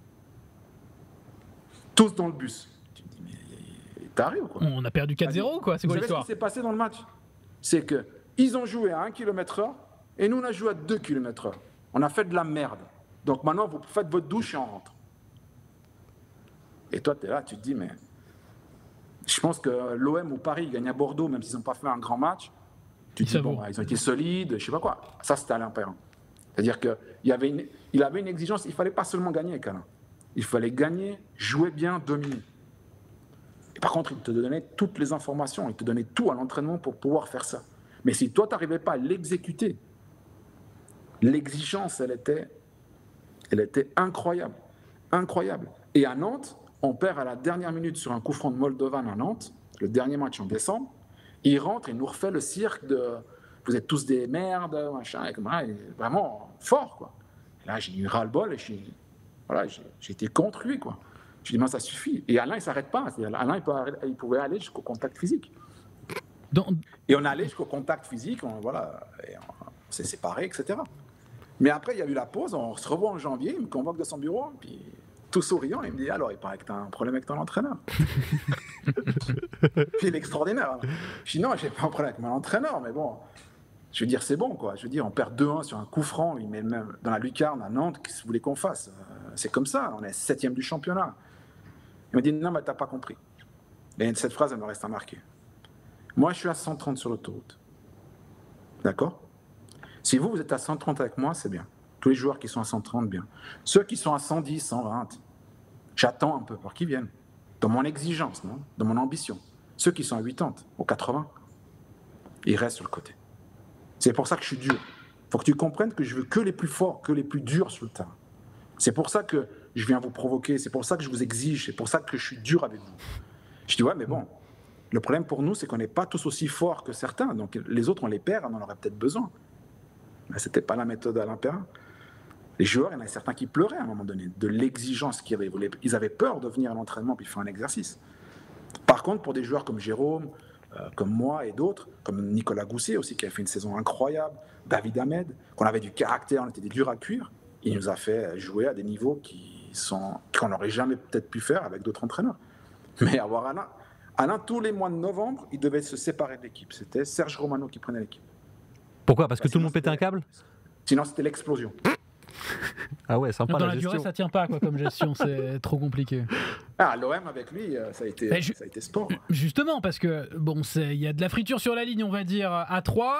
Tous dans le bus. Tu te dis, mais t'arrives, quoi. On a perdu 4-0, quoi. C'est quoi Ce l'histoire? qui s'est passé dans le match, c'est qu'ils ont joué à 1 km/h et nous, on a joué à 2 km/h. On a fait de la merde. Donc maintenant, vous faites votre douche et on rentre. Et toi, tu es là, tu te dis, mais je pense que l'OM ou Paris gagnent à Bordeaux, même s'ils n'ont pas fait un grand match. Tu te dis, bon, ils ont été solides, je sais pas quoi. Ça, c'était Alain Perrin. C'est-à-dire qu'il avait une exigence, il ne fallait pas seulement gagner avec Alain. Il fallait gagner, jouer bien, dominer. Et par contre, il te donnait toutes les informations, il te donnait tout à l'entraînement pour pouvoir faire ça. Mais si toi, tu n'arrivais pas à l'exécuter, l'exigence, elle était incroyable. Incroyable. Et à Nantes, on perd à la dernière minute sur un coup franc de Moldovan à Nantes, le dernier match en décembre. Il rentre et nous refait le cirque de « vous êtes tous des merdes », machin, et vraiment fort, quoi. Et là, j'ai eu ras-le-bol et j'ai été contre lui, quoi. Je lui ai dit, ça suffit. Et Alain, il ne s'arrête pas. Alain, il pouvait aller jusqu'au contact physique. Et on allait jusqu'au contact physique, on s'est séparés, etc. Mais après, il y a eu la pause, on se revoit en janvier, il me convoque de son bureau, puis tout souriant, il me dit, alors, il paraît que tu as un problème avec ton entraîneur. Puis il est extraordinaire. Hein. Je dis, non, j'ai pas un problème avec mon entraîneur, mais bon, je veux dire, c'est bon, quoi. Je veux dire, on perd 2-1 sur un coup franc, il met même dans la lucarne à Nantes, qu'est-ce que vous voulez qu'on fasse? C'est comme ça, on est 7e du championnat. Il m'a dit, non, mais t'as pas compris. Et cette phrase, elle me reste à marquer. Moi, je suis à 130 sur l'autoroute. D'accord? Si vous êtes à 130 avec moi, c'est bien. Tous les joueurs qui sont à 130, bien. Ceux qui sont à 110, 120, j'attends un peu pour qu'ils viennent. Dans mon exigence, non? Dans mon ambition. Ceux qui sont à 80, aux 80, ils restent sur le côté. C'est pour ça que je suis dur. Il faut que tu comprennes que je veux que les plus forts, que les plus durs sur le terrain. C'est pour ça que je viens vous provoquer, c'est pour ça que je vous exige, c'est pour ça que je suis dur avec vous. Je dis, ouais, mais bon, Le problème pour nous, c'est qu'on n'est pas tous aussi forts que certains. Donc les autres, on les perd, on en aurait peut-être besoin. Mais ce n'était pas la méthode Alain Perrin. Les joueurs, il y en a certains qui pleuraient à un moment donné, de l'exigence qu'il y avait. Ils avaient peur de venir à l'entraînement puis faire un exercice. Par contre, pour des joueurs comme Jérôme, comme moi et d'autres, comme Nicolas Gousset aussi, qui a fait une saison incroyable, David Ahmed, qu'on avait du caractère, on était des durs à cuire, il nous a fait jouer à des niveaux qu'on n'aurait jamais peut-être pu faire avec d'autres entraîneurs. Mais avoir Alain, tous les mois de novembre, il devait se séparer de l'équipe. C'était Serge Romano qui prenait l'équipe. Pourquoi? Parce que tout le monde pétait un câble? Sinon, c'était l'explosion. Ah ouais, sympa dans la la gestion. durée, ça tient pas comme gestion, c'est trop compliqué. L'OM avec lui, ça a été sport. Justement, parce que il y a de la friture sur la ligne, on va dire, à 3.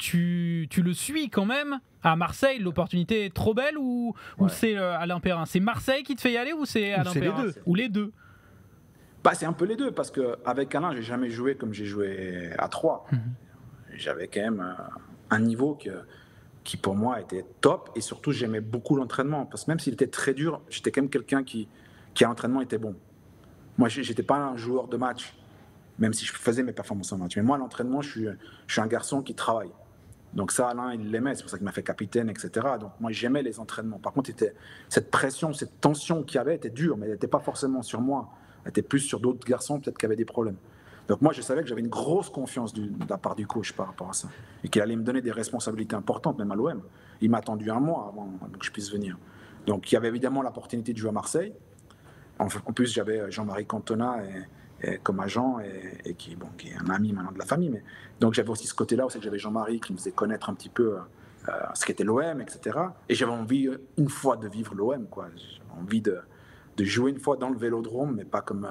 Tu le suis quand même à Marseille. L'opportunité est trop belle ou c'est Alain Perrin? C'est Marseille qui te fait y aller ou c'est Alain Perrin? Les deux. Ou les deux? C'est un peu les deux, parce qu'avec Alain, j'ai jamais joué comme j'ai joué à 3. J'avais quand même un niveau qui pour moi était top, et surtout j'aimais beaucoup l'entraînement, parce que même s'il était très dur, j'étais quand même quelqu'un qui à l'entraînement était bon. Moi, j'étais pas un joueur de match, même si je faisais mes performances en match. Mais moi, à l'entraînement, je suis un garçon qui travaille. Donc ça, Alain, il l'aimait, c'est pour ça qu'il m'a fait capitaine, etc. Donc moi, j'aimais les entraînements. Par contre, cette pression, cette tension qu'il y avait était dure, mais elle n'était pas forcément sur moi. Elle était plus sur d'autres garçons, peut-être qui avaient des problèmes. Donc moi, je savais que j'avais une grosse confiance de la part du coach par rapport à ça. Et qu'il allait me donner des responsabilités importantes, même à l'OM. Il m'a attendu un mois avant que je puisse venir. Donc il y avait évidemment l'opportunité de jouer à Marseille. En plus, j'avais Jean-Marie Cantona comme agent, et qui est un ami maintenant de la famille. Mais donc j'avais aussi ce côté-là, aussi que j'avais Jean-Marie qui me faisait connaître un petit peu ce qu'était l'OM, etc. Et j'avais envie une fois de vivre l'OM, quoi. J'avais envie de jouer une fois dans le Vélodrome, mais pas comme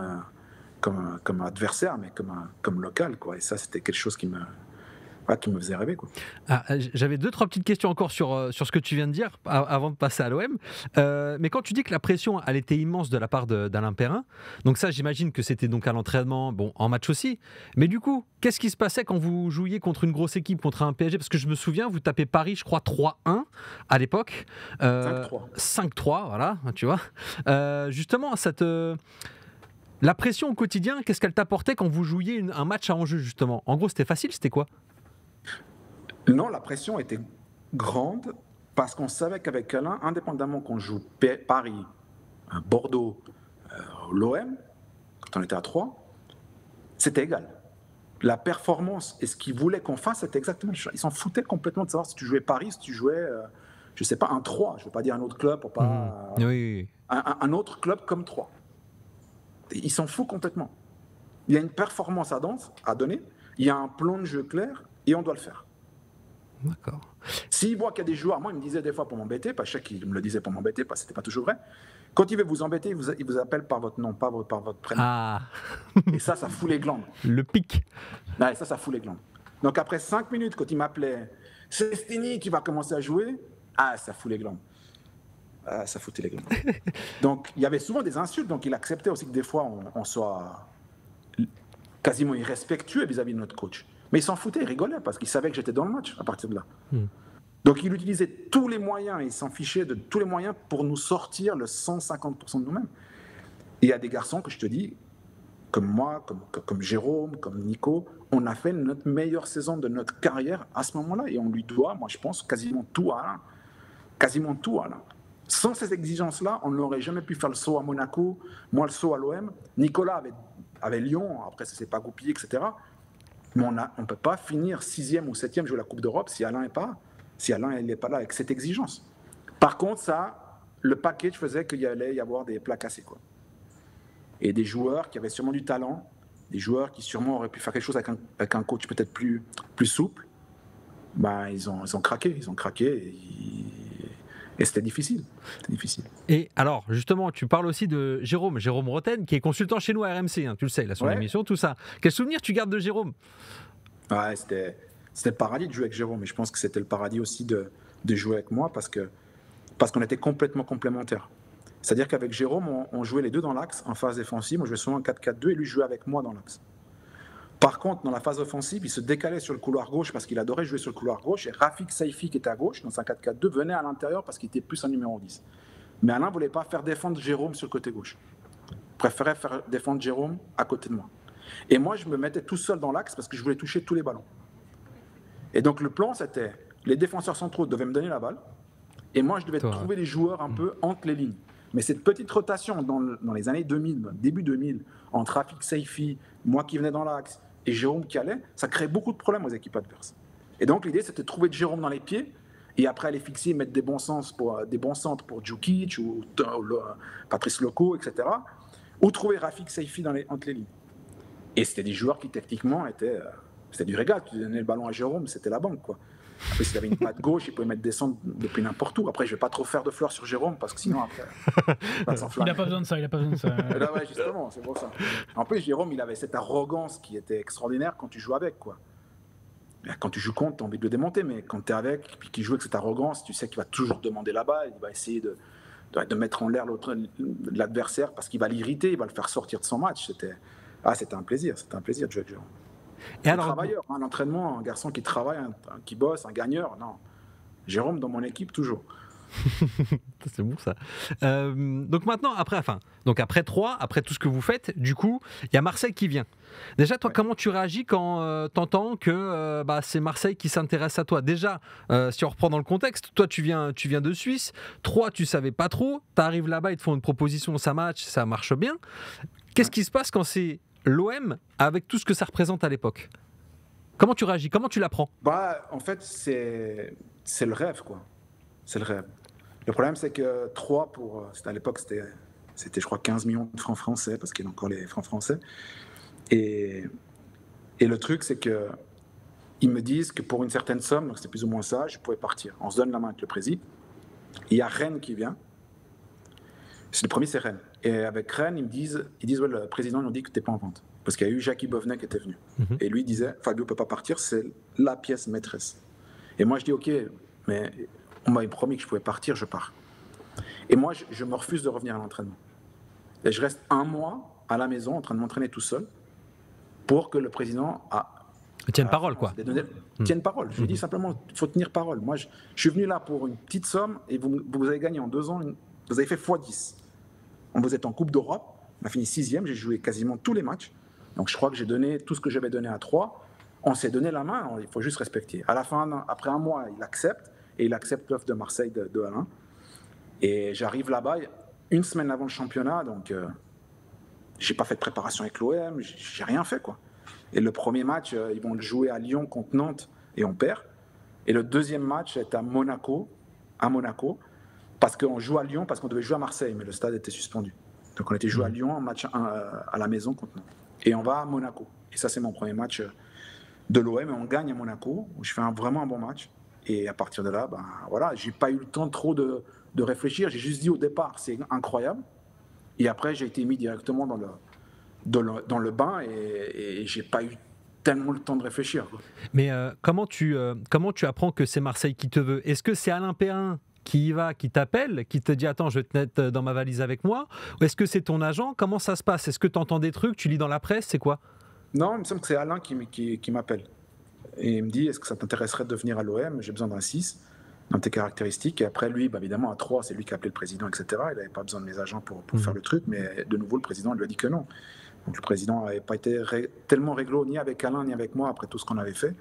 adversaire, mais comme local, quoi. Et ça, c'était quelque chose qui me faisait rêver, quoi. J'avais 2-3 petites questions encore sur ce que tu viens de dire avant de passer à l'OM. Mais quand tu dis que la pression, elle était immense de la part d'Alain Perrin, donc ça, j'imagine que c'était donc à l'entraînement, en match aussi. Mais du coup, qu'est-ce qui se passait quand vous jouiez contre une grosse équipe, contre un PSG? Parce que je me souviens, vous tapez Paris, je crois 3-1 à l'époque. 5-3, voilà, tu vois. Justement, la pression au quotidien, qu'est-ce qu'elle t'apportait quand vous jouiez un match à enjeu, justement? En gros, c'était facile, c'était quoi? Non, la pression était grande parce qu'on savait qu'avec Alain, indépendamment qu'on joue Paris, Bordeaux, l'OM, quand on était à 3, c'était égal. La performance et ce qu'ils voulaient qu'on fasse, c'était exactement le chose. Ils s'en foutaient complètement de savoir si tu jouais Paris, si tu jouais, je ne sais pas, un 3. Je ne veux pas dire un autre club, pour pas, oui. un autre club comme 3. Ils s'en foutent complètement. Il y a une performance à donner, il y a un plan de jeu clair et on doit le faire. D'accord. S'il voit qu'il y a des joueurs, moi il me disait des fois pour m'embêter, pas chaque qu'il me le disait pour m'embêter, parce que c'était pas toujours vrai. Quand il veut vous embêter, il vous appelle par votre nom, pas par votre prénom. Ah. Et ça fout les glandes. Le pic. Ouais, ça fout les glandes. Donc après 5 minutes, quand il m'appelait, c'est Steny qui va commencer à jouer, ça fout les glandes. Ça foutait les glandes. Donc il y avait souvent des insultes, donc il acceptait aussi que des fois on soit quasiment irrespectueux vis-à-vis de notre coach. Mais il s'en foutait, il rigolait parce qu'il savait que j'étais dans le match à partir de là. Donc il utilisait tous les moyens, il s'en fichait de tous les moyens pour nous sortir le 150% de nous-mêmes. Et il y a des garçons que je te dis, comme moi, comme Jérôme, comme Nico, on a fait notre meilleure saison de notre carrière à ce moment-là. Et on lui doit, moi je pense, quasiment tout à Alain. Quasiment tout à Alain. Sans ces exigences-là, on n'aurait jamais pu faire le saut à Monaco, moi le saut à l'OM. Nicolas avait Lyon, après ça s'est pas goupillé, etc. Mais on ne peut pas finir 6e ou 7e jouer la Coupe d'Europe si Alain n'est pas là avec cette exigence. Par contre, le package faisait qu'il y allait y avoir des plats cassés, quoi. Et des joueurs qui avaient sûrement du talent, des joueurs qui sûrement auraient pu faire quelque chose avec un coach peut-être plus souple, ils ont craqué. Et c'était difficile. Et alors, justement, tu parles aussi de Jérôme Roten, qui est consultant chez nous à RMC, tu le sais, il a son émission, tout ça. Quel souvenir tu gardes de Jérôme? C'était le paradis de jouer avec Jérôme, et je pense que c'était le paradis aussi de jouer avec moi, parce qu'on était complètement complémentaires. C'est-à-dire qu'avec Jérôme, on jouait les deux dans l'axe, en phase défensive. Moi, je jouais souvent en 4-4-2, et lui jouait avec moi dans l'axe. Par contre, dans la phase offensive, il se décalait sur le couloir gauche parce qu'il adorait jouer sur le couloir gauche. Et Rafik Saifi, qui était à gauche, dans un 4-4-2, venait à l'intérieur parce qu'il était plus un numéro 10. Mais Alain ne voulait pas faire défendre Jérôme sur le côté gauche. Il préférait faire défendre Jérôme à côté de moi. Et moi, je me mettais tout seul dans l'axe parce que je voulais toucher tous les ballons. Et donc, le plan, c'était les défenseurs centraux devaient me donner la balle et moi, je devais trouver les joueurs un peu entre les lignes. Mais cette petite rotation dans les années 2000, début 2000, entre Rafik Saifi, moi qui venais dans l'axe et Jérôme qui allait, ça créait beaucoup de problèmes aux équipes adverses. Et donc, l'idée, c'était de trouver Jérôme dans les pieds et après aller fixer, mettre des bons centres pour Djukic ou Patrice Loco, etc. Ou trouver Rafik Saifi entre les lignes. Et c'était des joueurs qui, techniquement, c'était du régal. Tu donnais le ballon à Jérôme, c'était la banque, quoi. Après, s'il avait une patte gauche, il pouvait mettre des centres depuis n'importe où. Après, je ne vais pas trop faire de fleurs sur Jérôme, parce que sinon, après, il n'a pas besoin de ça, Là, ouais, justement, c'est pour ça. En plus, Jérôme, il avait cette arrogance qui était extraordinaire quand tu joues avec, quoi. Quand tu joues contre, tu as envie de le démonter, mais quand tu es avec, et puis qu'il joue avec cette arrogance, tu sais qu'il va toujours demander la balle, il va essayer de mettre en l'air l'adversaire parce qu'il va l'irriter, il va le faire sortir de son match. C'était un plaisir de jouer avec Jérôme. Et un travailleur, l'entraînement, un garçon qui travaille, qui bosse, un gagneur, non. Jérôme dans mon équipe, toujours. C'est bon ça. Donc maintenant, après 3, après tout ce que vous faites, du coup, il y a Marseille qui vient. Déjà, toi, comment tu réagis quand t'entends que c'est Marseille qui s'intéresse à toi? Déjà, si on reprend dans le contexte, toi, tu viens de Suisse. 3, tu savais pas trop. T'arrives là-bas, ils te font une proposition, ça marche bien. Qu'est-ce qui se passe quand c'est l'OM avec tout ce que ça représente à l'époque? Comment tu réagis? Comment tu l'apprends? En fait, c'est le rêve, quoi. C'est le rêve. Le problème, c'est que 3, à l'époque, c'était, je crois, 15 millions de francs français, parce qu'il y a encore les francs français. Et le truc, c'est qu'ils me disent que pour une certaine somme, donc c'était plus ou moins ça, je pouvais partir. On se donne la main avec le président. Il y a Rennes qui vient. Le premier, c'est Rennes. Et avec Rennes, ils disent ouais, le président nous dit que tu n'es pas en vente. Parce qu'il y a eu Jackie Bovenay qui était venu. Et lui, il disait, Fabio ne peut pas partir, c'est la pièce maîtresse. Et moi, je dis, ok, mais on m'avait promis que je pouvais partir, je pars. Et moi, je me refuse de revenir à l'entraînement. Et je reste 1 mois à la maison en train de m'entraîner tout seul pour que le président tienne parole, quoi. Tienne parole. Je lui dis simplement, il faut tenir parole. Moi, je suis venu là pour une petite somme et vous avez gagné en 2 ans, vous avez fait x10. Vous êtes en Coupe d'Europe, on a fini 6e, j'ai joué quasiment tous les matchs. Donc je crois que j'ai donné tout ce que j'avais donné à 3. On s'est donné la main, il faut juste respecter. À la fin, après 1 mois, il accepte. Et il accepte l'offre de Marseille de Alain. Et j'arrive là-bas 1 semaine avant le championnat, donc j'ai pas fait de préparation avec l'OM, j'ai rien fait, quoi. Et le premier match, ils vont le jouer à Lyon contre Nantes et on perd. Et le deuxième match est à Monaco, parce qu'on joue à Lyon, parce qu'on devait jouer à Marseille, mais le stade était suspendu. Donc on était joué à Lyon, un match à la maison contre Nantes. Et on va à Monaco. Et ça, c'est mon premier match de l'OM, et on gagne à Monaco, où je fais vraiment un bon match. Et à partir de là, voilà, j'ai pas eu le temps trop de réfléchir. J'ai juste dit au départ, c'est incroyable. Et après, j'ai été mis directement dans le bain et j'ai pas eu tellement le temps de réfléchir, quoi. Mais comment tu apprends que c'est Marseille qui te veut? Est-ce que c'est Alain Perrin qui y va, qui t'appelle, qui te dit attends, je vais te mettre dans ma valise avec moi? Ou est-ce que c'est ton agent? Comment ça se passe? Est-ce que tu entends des trucs? Tu lis dans la presse? C'est quoi? Non, il me semble que c'est Alain qui m'appelle. Et il me dit, est-ce que ça t'intéresserait de venir à l'OM? J'ai besoin d'un 6, dans tes caractéristiques. Et après, lui, évidemment, à 3, c'est lui qui a appelé le président, etc. Il n'avait pas besoin de mes agents pour faire le truc. Mais de nouveau, le président lui a dit que non. Donc le président n'avait pas été tellement réglo, ni avec Alain, ni avec moi, après tout ce qu'on avait fait.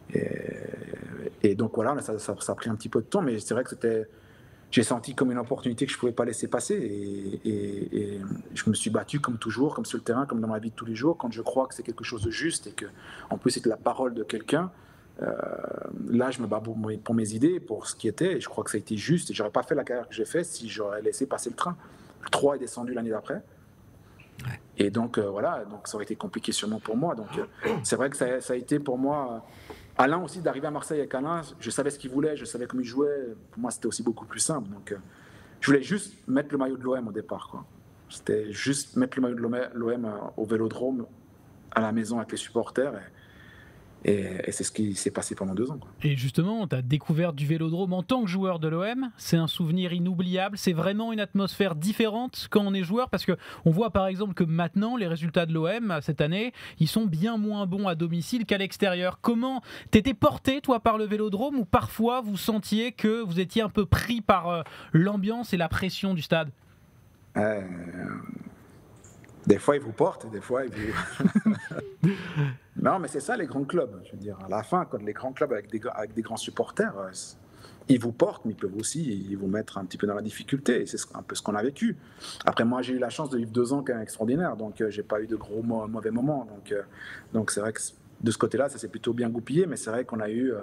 Et donc voilà, ça a pris un petit peu de temps. Mais c'est vrai que j'ai senti comme une opportunité que je ne pouvais pas laisser passer. Et je me suis battu comme toujours, comme sur le terrain, comme dans ma vie de tous les jours, quand je crois que c'est quelque chose de juste et qu'en plus c'est la parole de quelqu'un. Là, je me bats pour mes idées, pour ce qui était. Et je crois que ça a été juste. Et je n'aurais pas fait la carrière que j'ai faite si j'aurais laissé passer le train. Le 3 est descendu l'année d'après. Ouais. Et donc, voilà, donc ça aurait été compliqué sûrement pour moi. Donc, c'est vrai que ça a été pour moi... Alain aussi, d'arriver à Marseille avec Alain, je savais ce qu'il voulait, je savais comment il jouait. Pour moi, c'était aussi beaucoup plus simple. Donc, je voulais juste mettre le maillot de l'OM au départ, quoi. C'était juste mettre le maillot de l'OM au Vélodrome, à la maison avec les supporters. Et c'est ce qui s'est passé pendant 2 ans, quoi. Et justement, ta découverte du Vélodrome en tant que joueur de l'OM, c'est un souvenir inoubliable. C'est vraiment une atmosphère différente quand on est joueur, parce qu'on voit par exemple que maintenant, les résultats de l'OM cette année, ils sont bien moins bons à domicile qu'à l'extérieur. Comment t'étais porté, toi, par le Vélodrome, ou parfois vous sentiez que vous étiez un peu pris par l'ambiance et la pression du stade? Des fois, ils vous portent, et des fois, ils vous... Non, mais c'est ça, les grands clubs. Je veux dire, à la fin, quand les grands clubs avec des grands supporters, ils vous portent, mais ils peuvent aussi vous mettre un petit peu dans la difficulté. Et c'est un peu ce qu'on a vécu. Après, moi, j'ai eu la chance de vivre 2 ans quand même extraordinaires, donc j'ai pas eu de gros mauvais moments. Donc c'est vrai que de ce côté-là, ça s'est plutôt bien goupillé, mais c'est vrai qu'on a eu...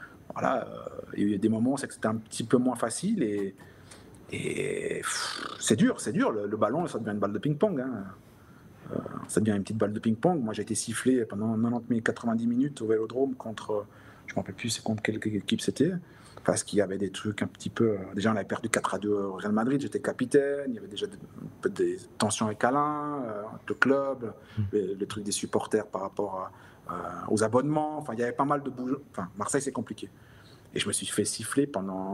il y a eu des moments où c'était un petit peu moins facile, et c'est dur. Le ballon, ça devient une balle de ping-pong. Hein. Ça devient une petite balle de ping-pong. Moi, j'ai été sifflé pendant 90 minutes, 90 minutes au Vélodrome contre, je ne me rappelle plus c'est contre quelle équipe c'était, parce qu'il y avait des trucs un petit peu... Déjà, on avait perdu 4-2 au Real Madrid, j'étais capitaine, il y avait déjà un peu des tensions avec Alain, le club, le truc des supporters par rapport aux abonnements. Enfin, il y avait pas mal de bouges. Enfin, Marseille, c'est compliqué. Et je me suis fait siffler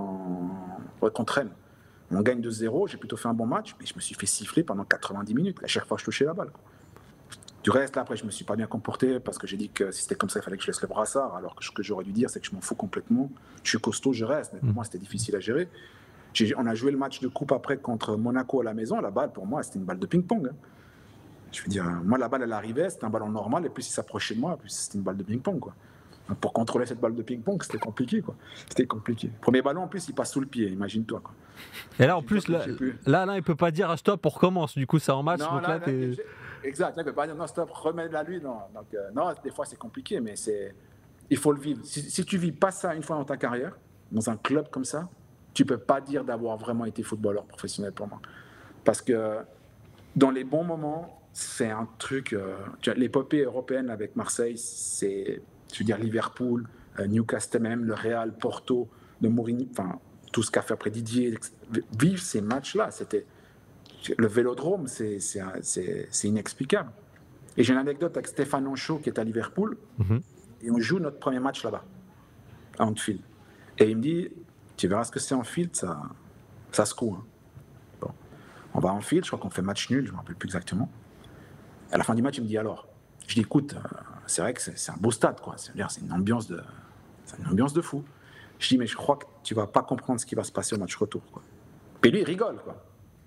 contre Rennes. On gagne 2-0, j'ai plutôt fait un bon match, mais je me suis fait siffler pendant 90 minutes, à chaque fois que je touchais la balle. Du reste, là, après, je ne me suis pas bien comporté, parce que j'ai dit que si c'était comme ça, il fallait que je laisse le brassard, alors que ce que j'aurais dû dire, c'est que je m'en fous complètement. Je suis costaud, je reste, mais pour moi, c'était difficile à gérer. On a joué le match de coupe après contre Monaco à la maison, la balle, pour moi, c'était une balle de ping-pong. Hein. Je veux dire, moi, la balle, elle arrivait, c'était un ballon normal, et plus il s'approchait de moi, plus c'était une balle de ping-pong, quoi. Donc, pour contrôler cette balle de ping-pong, c'était compliqué, quoi. C'était compliqué. Premier ballon, en plus, il passe sous le pied, imagine-toi, quoi. Et là, en plus, là, il peut pas dire ah, stop, on recommence. Du coup, c'est en match. Non, donc là, exact. Là, il peut pas dire non, stop, remets-la lui. Non. Donc, non, des fois, c'est compliqué, mais il faut le vivre. Si tu vis pas ça une fois dans ta carrière, dans un club comme ça, tu peux pas dire d'avoir vraiment été footballeur professionnel pour moi. Parce que dans les bons moments, c'est un truc. L'épopée européenne avec Marseille, c'est, je veux dire, Liverpool, Newcastle même, le Real, Porto, de Mourinho, enfin, tout ce qu'a fait après Didier. Vivre ces matchs-là, c'était. Le Vélodrome, c'est inexplicable. Et j'ai une anecdote avec Stéphane Anchaud qui est à Liverpool, et on joue notre premier match là-bas, à Anfield. Et il me dit, tu verras ce que c'est Anfield, ça secoue. Hein. Bon. On va à Anfield, je crois qu'on fait match nul, je ne me rappelle plus exactement. À la fin du match, il me dit alors, je dis écoute, c'est vrai que c'est un beau stade, quoi. C'est une ambiance de fou. Je dis mais je crois que tu ne vas pas comprendre ce qui va se passer au match retour, quoi. Puis lui, il rigole, quoi.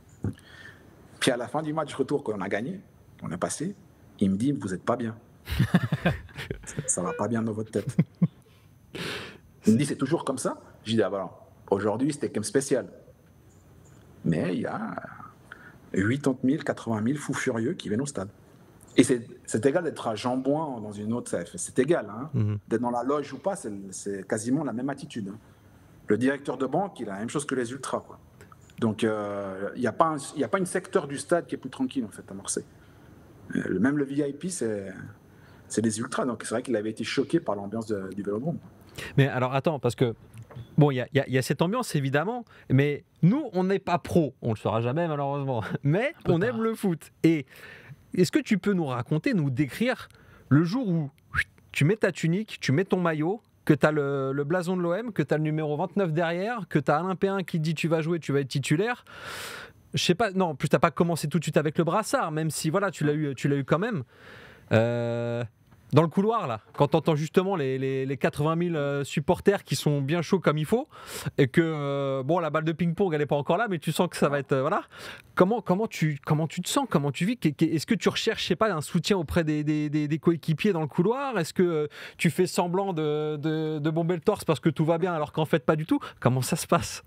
Puis à la fin du match retour, quand on a gagné, on est passé, il me dit vous n'êtes pas bien. Ça va pas bien dans votre tête. Il me dit c'est toujours comme ça. Je dis ah voilà, aujourd'hui c'était quand même spécial. Mais il y a 80 000, 80 000 fous furieux qui viennent au stade. Et c'est égal d'être à Jean-Bouin dans une autre, c'est égal. Hein. D'être dans la loge ou pas, c'est quasiment la même attitude. Hein. Le directeur de banque, il a la même chose que les ultras, quoi. Donc, il n'y a pas un secteur du stade qui est plus tranquille, en fait, à Marseille. Même le VIP, c'est des ultras. Donc, c'est vrai qu'il avait été choqué par l'ambiance du Vélodrome. Mais alors, attends, parce que, bon, il y a cette ambiance, évidemment, mais nous, on n'est pas pro. On ne le sera jamais, malheureusement. Mais on aime le foot. Et est-ce que tu peux nous raconter, nous décrire le jour où tu mets ta tunique, tu mets ton maillot, que tu as le blason de l'OM, que tu as le numéro 29 derrière, que tu as Alain Péin qui dit tu vas jouer, tu vas être titulaire. Je sais pas, non, en plus tu n'as pas commencé tout de suite avec le brassard, même si voilà, tu l'as eu quand même. Dans le couloir, là, quand tu entends justement les 80 000 supporters qui sont bien chauds comme il faut, et que, bon, la balle de ping-pong, elle n'est pas encore là, mais tu sens que ça va être... voilà. Comment tu te sens? Comment tu vis? Est-ce que tu recherches, je sais pas, un soutien auprès des coéquipiers dans le couloir? Est-ce que tu fais semblant de bomber le torse parce que tout va bien, alors qu'en fait, pas du tout? Comment ça se passe?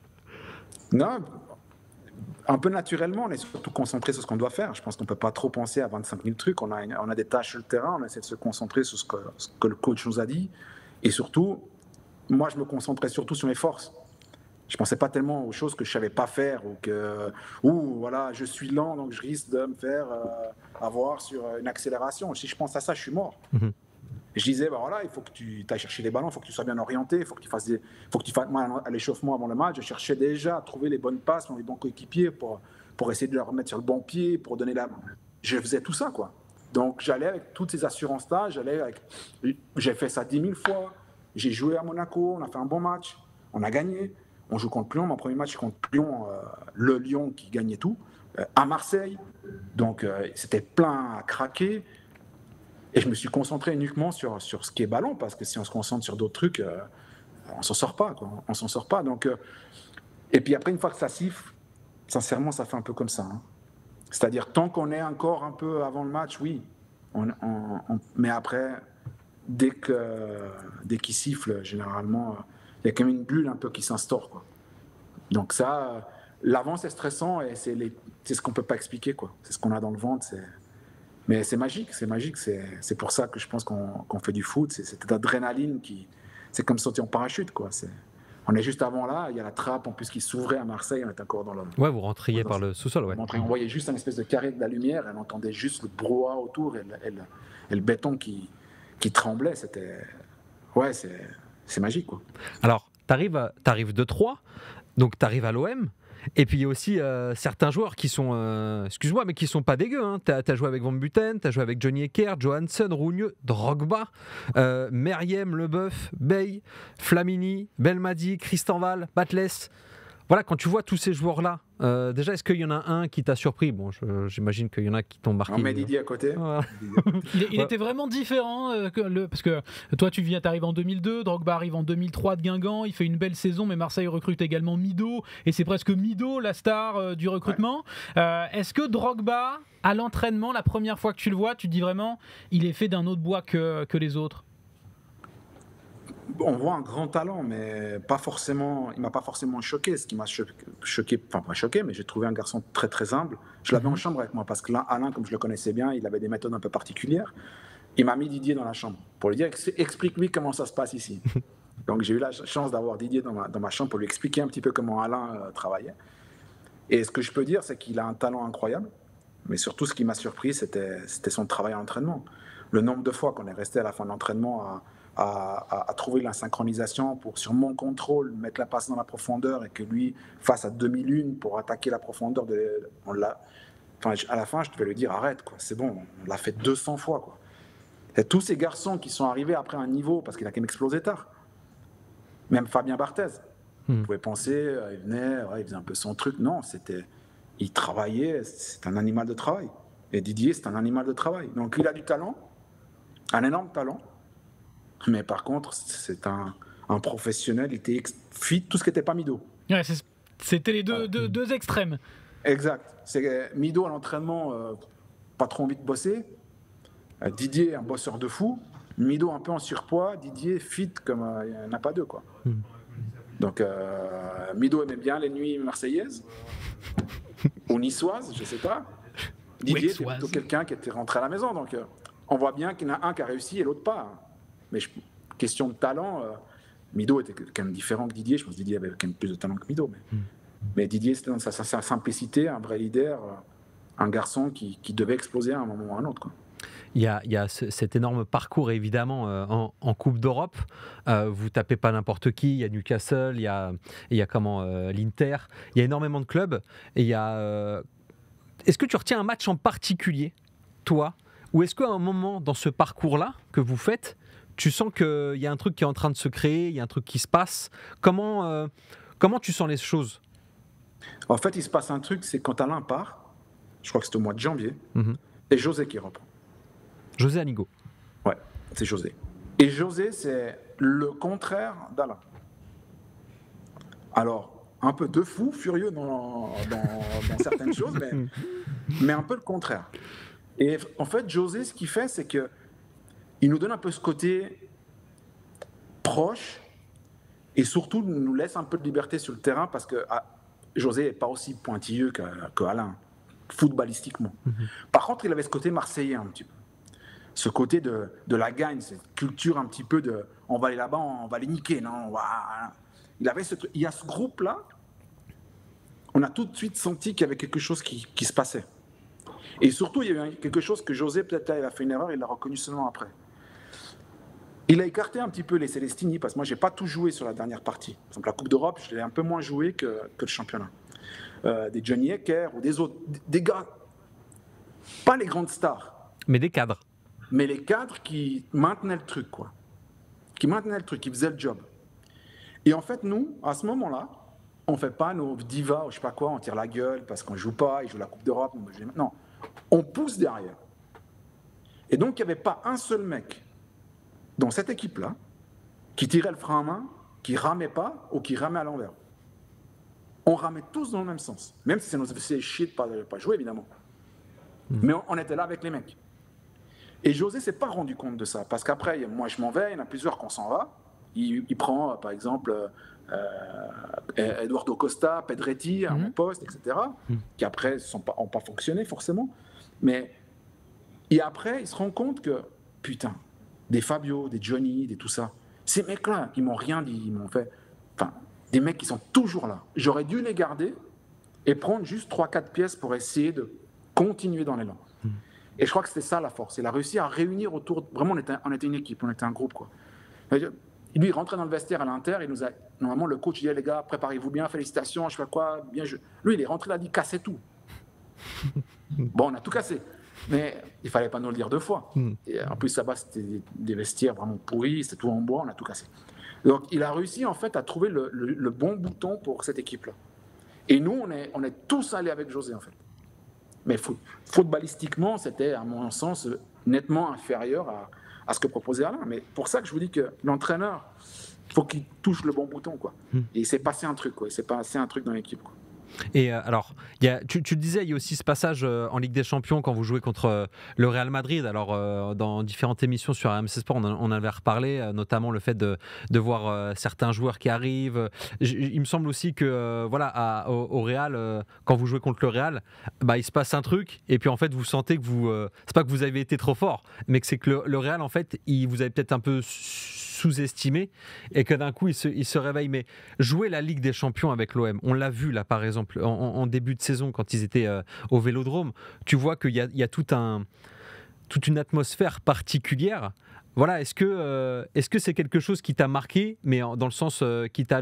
Non, un peu naturellement, on est surtout concentré sur ce qu'on doit faire. Je pense qu'on ne peut pas trop penser à 25 000 trucs. On a des tâches sur le terrain, on essaie de se concentrer sur ce que le coach nous a dit. Et surtout, moi, je me concentrais surtout sur mes forces. Je ne pensais pas tellement aux choses que je ne savais pas faire ou voilà, je suis lent, donc je risque de me faire avoir sur une accélération. Si je pense à ça, je suis mort. Et je disais, bah voilà, il faut que tu ailles chercher les ballons, il faut que tu sois bien orienté, il faut que tu fasses moi, à l'échauffement avant le match, je cherchais déjà à trouver les bonnes passes, les bons coéquipiers pour essayer de leur remettre sur le bon pied, pour donner la... Je faisais tout ça, quoi. Donc j'allais avec toutes ces assurances-là, j'ai fait ça 10 000 fois, j'ai joué à Monaco, on a fait un bon match, on a gagné, on joue contre Lyon, mon premier match contre Lyon, le Lyon qui gagnait tout, à Marseille, donc c'était plein à craquer. Et je me suis concentré uniquement sur ce qui est ballon, parce que si on se concentre sur d'autres trucs, on s'en sort pas, quoi. On s'en sort pas. Donc, et puis après, une fois que ça siffle, sincèrement, ça fait un peu comme ça. Hein. C'est-à-dire, tant qu'on est encore un peu avant le match, oui. Mais après, dès qu'il siffle, généralement, il y a quand même une bulle un peu qui s'instaure, quoi. Donc ça, l'avant, c'est stressant et c'est ce qu'on ne peut pas expliquer, quoi. C'est ce qu'on a dans le ventre. Mais c'est magique, c'est magique. C'est pour ça que je pense qu'on fait du foot. C'est cette adrénaline c'est comme sauter en parachute, quoi. On est juste avant là, il y a la trappe en plus qui s'ouvrait à Marseille, on est encore dans le... Ouais, vous rentriez par le sous-sol, ouais. On voyait juste un espèce de carré de la lumière, et on entendait juste le brouhaha autour et le béton qui tremblait. Ouais, c'est magique, quoi. Alors, t'arrives de Troyes, donc t'arrives à l'OM. Et puis il y a aussi certains joueurs qui sont, excuse-moi, mais qui sont pas dégueux. Hein. T'as joué avec Van Buten, t'as joué avec Johnny Ecker, Johansson, Rougneux, Drogba, Meriem, Leboeuf, Bey, Flamini, Belmadi, Christenval, Batles. Voilà, quand tu vois tous ces joueurs-là, déjà, est-ce qu'il y en a un qui t'a surpris? Bon, j'imagine qu'il y en a qui t'ont marqué. On met Didier à côté. Voilà. Il était vraiment différent, parce que toi, t'arrives en 2002, Drogba arrive en 2003 de Guingamp, il fait une belle saison, mais Marseille recrute également Mido, et c'est presque Mido la star du recrutement. Ouais. Est-ce que Drogba, à l'entraînement, la première fois que tu le vois, tu te dis vraiment, il est fait d'un autre bois que les autres? On voit un grand talent, mais pas forcément. Il m'a pas forcément choqué. Ce qui m'a choqué, enfin pas choqué, mais j'ai trouvé un garçon très très humble. Je l'avais en chambre avec moi parce que Alain, comme je le connaissais bien, il avait des méthodes un peu particulières. Il m'a mis Didier dans la chambre pour lui dire explique-lui comment ça se passe ici. Donc j'ai eu la chance d'avoir Didier dans ma chambre pour lui expliquer un petit peu comment Alain travaillait. Et ce que je peux dire, c'est qu'il a un talent incroyable. Mais surtout, ce qui m'a surpris, c'était son travail à l'entraînement. Le nombre de fois qu'on est resté à la fin de l'entraînement à trouver la synchronisation pour, sur mon contrôle, mettre la passe dans la profondeur et que lui fasse à demi-lune pour attaquer la profondeur. À la fin, je devais lui dire arrête, quoi, c'est bon, on l'a fait 200 fois. Quoi. Et tous ces garçons qui sont arrivés après un niveau, parce qu'il a quand même explosé tard, même Fabien Barthez, vous pouvez penser, il venait, il faisait un peu son truc. Non, il travaillait, c'est un animal de travail. Et Didier, c'est un animal de travail. Donc il a du talent, un énorme talent. Mais par contre, c'est un professionnel, il était fit, tout ce qui n'était pas Mido. Ouais, c'était les deux extrêmes. Exact. C'est Mido à l'entraînement, pas trop envie de bosser. Didier, un bosseur de fou. Mido un peu en surpoids. Didier, fit comme il n'y en a pas deux, quoi. Donc, Mido aimait bien les nuits marseillaises ou niçoises, je ne sais pas. Didier était plutôt quelqu'un qui était rentré à la maison. Donc, on voit bien qu'il y en a un qui a réussi et l'autre pas. Mais question de talent, Mido était quand même différent que Didier. Je pense que Didier avait quand même plus de talent que Mido. Mais Didier, c'était dans sa simplicité, un vrai leader, un garçon qui devait exploser à un moment ou à un autre, quoi. Il y a cet énorme parcours, évidemment, en Coupe d'Europe. Vous tapez pas n'importe qui. Il y a Newcastle, il y a l'Inter. Il y a énormément de clubs. Et est-ce que tu retiens un match en particulier, toi? Ou est-ce qu'à un moment, dans ce parcours-là que vous faites, tu sens qu'il y a un truc qui est en train de se créer, il y a un truc qui se passe? Comment tu sens les choses? En fait, il se passe un truc, c'est quand Alain part, je crois que c'était au mois de janvier, et José qui reprend. José Anigo. Ouais, c'est José. Et José, c'est le contraire d'Alain. Alors, un peu de fou, furieux dans certaines choses, mais un peu le contraire. Et en fait, José, ce qu'il fait, c'est que il nous donne un peu ce côté proche et surtout nous laisse un peu de liberté sur le terrain parce que José n'est pas aussi pointilleux qu'Alain, footballistiquement. Par contre, il avait ce côté marseillais un petit peu. Ce côté de la gagne, cette culture un petit peu de on va aller là-bas, on va les niquer. Non, il y a ce groupe-là, on a tout de suite senti qu'il y avait quelque chose qui se passait. Et surtout, il y a eu quelque chose que José, peut-être là, il a fait une erreur, il l'a reconnu seulement après. Il a écarté un petit peu les Célestini, parce que moi, je n'ai pas tout joué sur la dernière partie. Par exemple, la Coupe d'Europe, je l'ai un peu moins joué que le championnat. Des Johnny Ecker ou des autres, des gars, pas les grandes stars. Mais des cadres. Mais les cadres qui maintenaient le truc, quoi. Qui maintenaient le truc, qui faisaient le job. Et en fait, nous, à ce moment-là, on ne fait pas nos divas ou je ne sais pas quoi, on tire la gueule parce qu'on ne joue pas, ils jouent la Coupe d'Europe. Non, on pousse derrière. Et donc, il n'y avait pas un seul mec dans cette équipe-là qui tirait le frein à main, qui ramait pas ou qui ramait à l'envers. On ramait tous dans le même sens, même si ça nous faisait chier de ne pas jouer, évidemment. Mais on était là avec les mecs. Et José s'est pas rendu compte de ça, parce qu'après, moi je m'en vais, il y en a plusieurs qu'on s'en va. Il prend par exemple Eduardo Costa, Pedretti à mon poste, etc., qui après n'ont pas fonctionné forcément. Et après, il se rend compte que, putain, des Fabio, des Johnny, des tout ça, ces mecs-là, ils m'ont rien dit, ils m'ont fait... Enfin, des mecs qui sont toujours là. J'aurais dû les garder et prendre juste 3-4 pièces pour essayer de continuer dans l'élan. Et je crois que c'était ça la force. Il a réussi à réunir autour... Vraiment, on était une équipe, on était un groupe, quoi. Lui, il rentrait dans le vestiaire à l'Inter, il nous a... Normalement, le coach disait, les gars, préparez-vous bien, félicitations, je sais pas quoi, bien joué. Lui, il est rentré, il a dit, cassez tout. Bon, on a tout cassé. Mais il fallait pas nous le dire 2 fois. Et en plus, là-bas, c'était des vestiaires vraiment pourris, c'était tout en bois, on a tout cassé. Donc, il a réussi, en fait, à trouver le bon bouton pour cette équipe-là. Et nous, on est tous allés avec José, en fait. Mais footballistiquement, c'était, à mon sens, nettement inférieur à ce que proposait Alain. Mais pour ça que je vous dis que l'entraîneur, il faut qu'il touche le bon bouton, quoi. Et il s'est passé un truc, quoi. Il s'est passé un truc dans l'équipe, quoi. Et alors, tu le disais, il y a aussi ce passage en Ligue des Champions quand vous jouez contre le Real Madrid. Alors, dans différentes émissions sur RMC Sport, on avait reparlé, notamment le fait de voir certains joueurs qui arrivent. Il me semble aussi que voilà, au Real, quand vous jouez contre le Real, il se passe un truc, et puis en fait, vous sentez que c'est pas que vous avez été trop fort, mais que c'est que le Real, en fait, vous avez peut-être un peu sous-estimé, et que d'un coup il se réveille. Mais jouer la Ligue des Champions avec l'OM, on l'a vu là par exemple en début de saison quand ils étaient au Vélodrome, tu vois qu'il y a toute une atmosphère particulière. Voilà, est-ce que c'est quelque chose qui t'a marqué, mais dans le sens qui t'a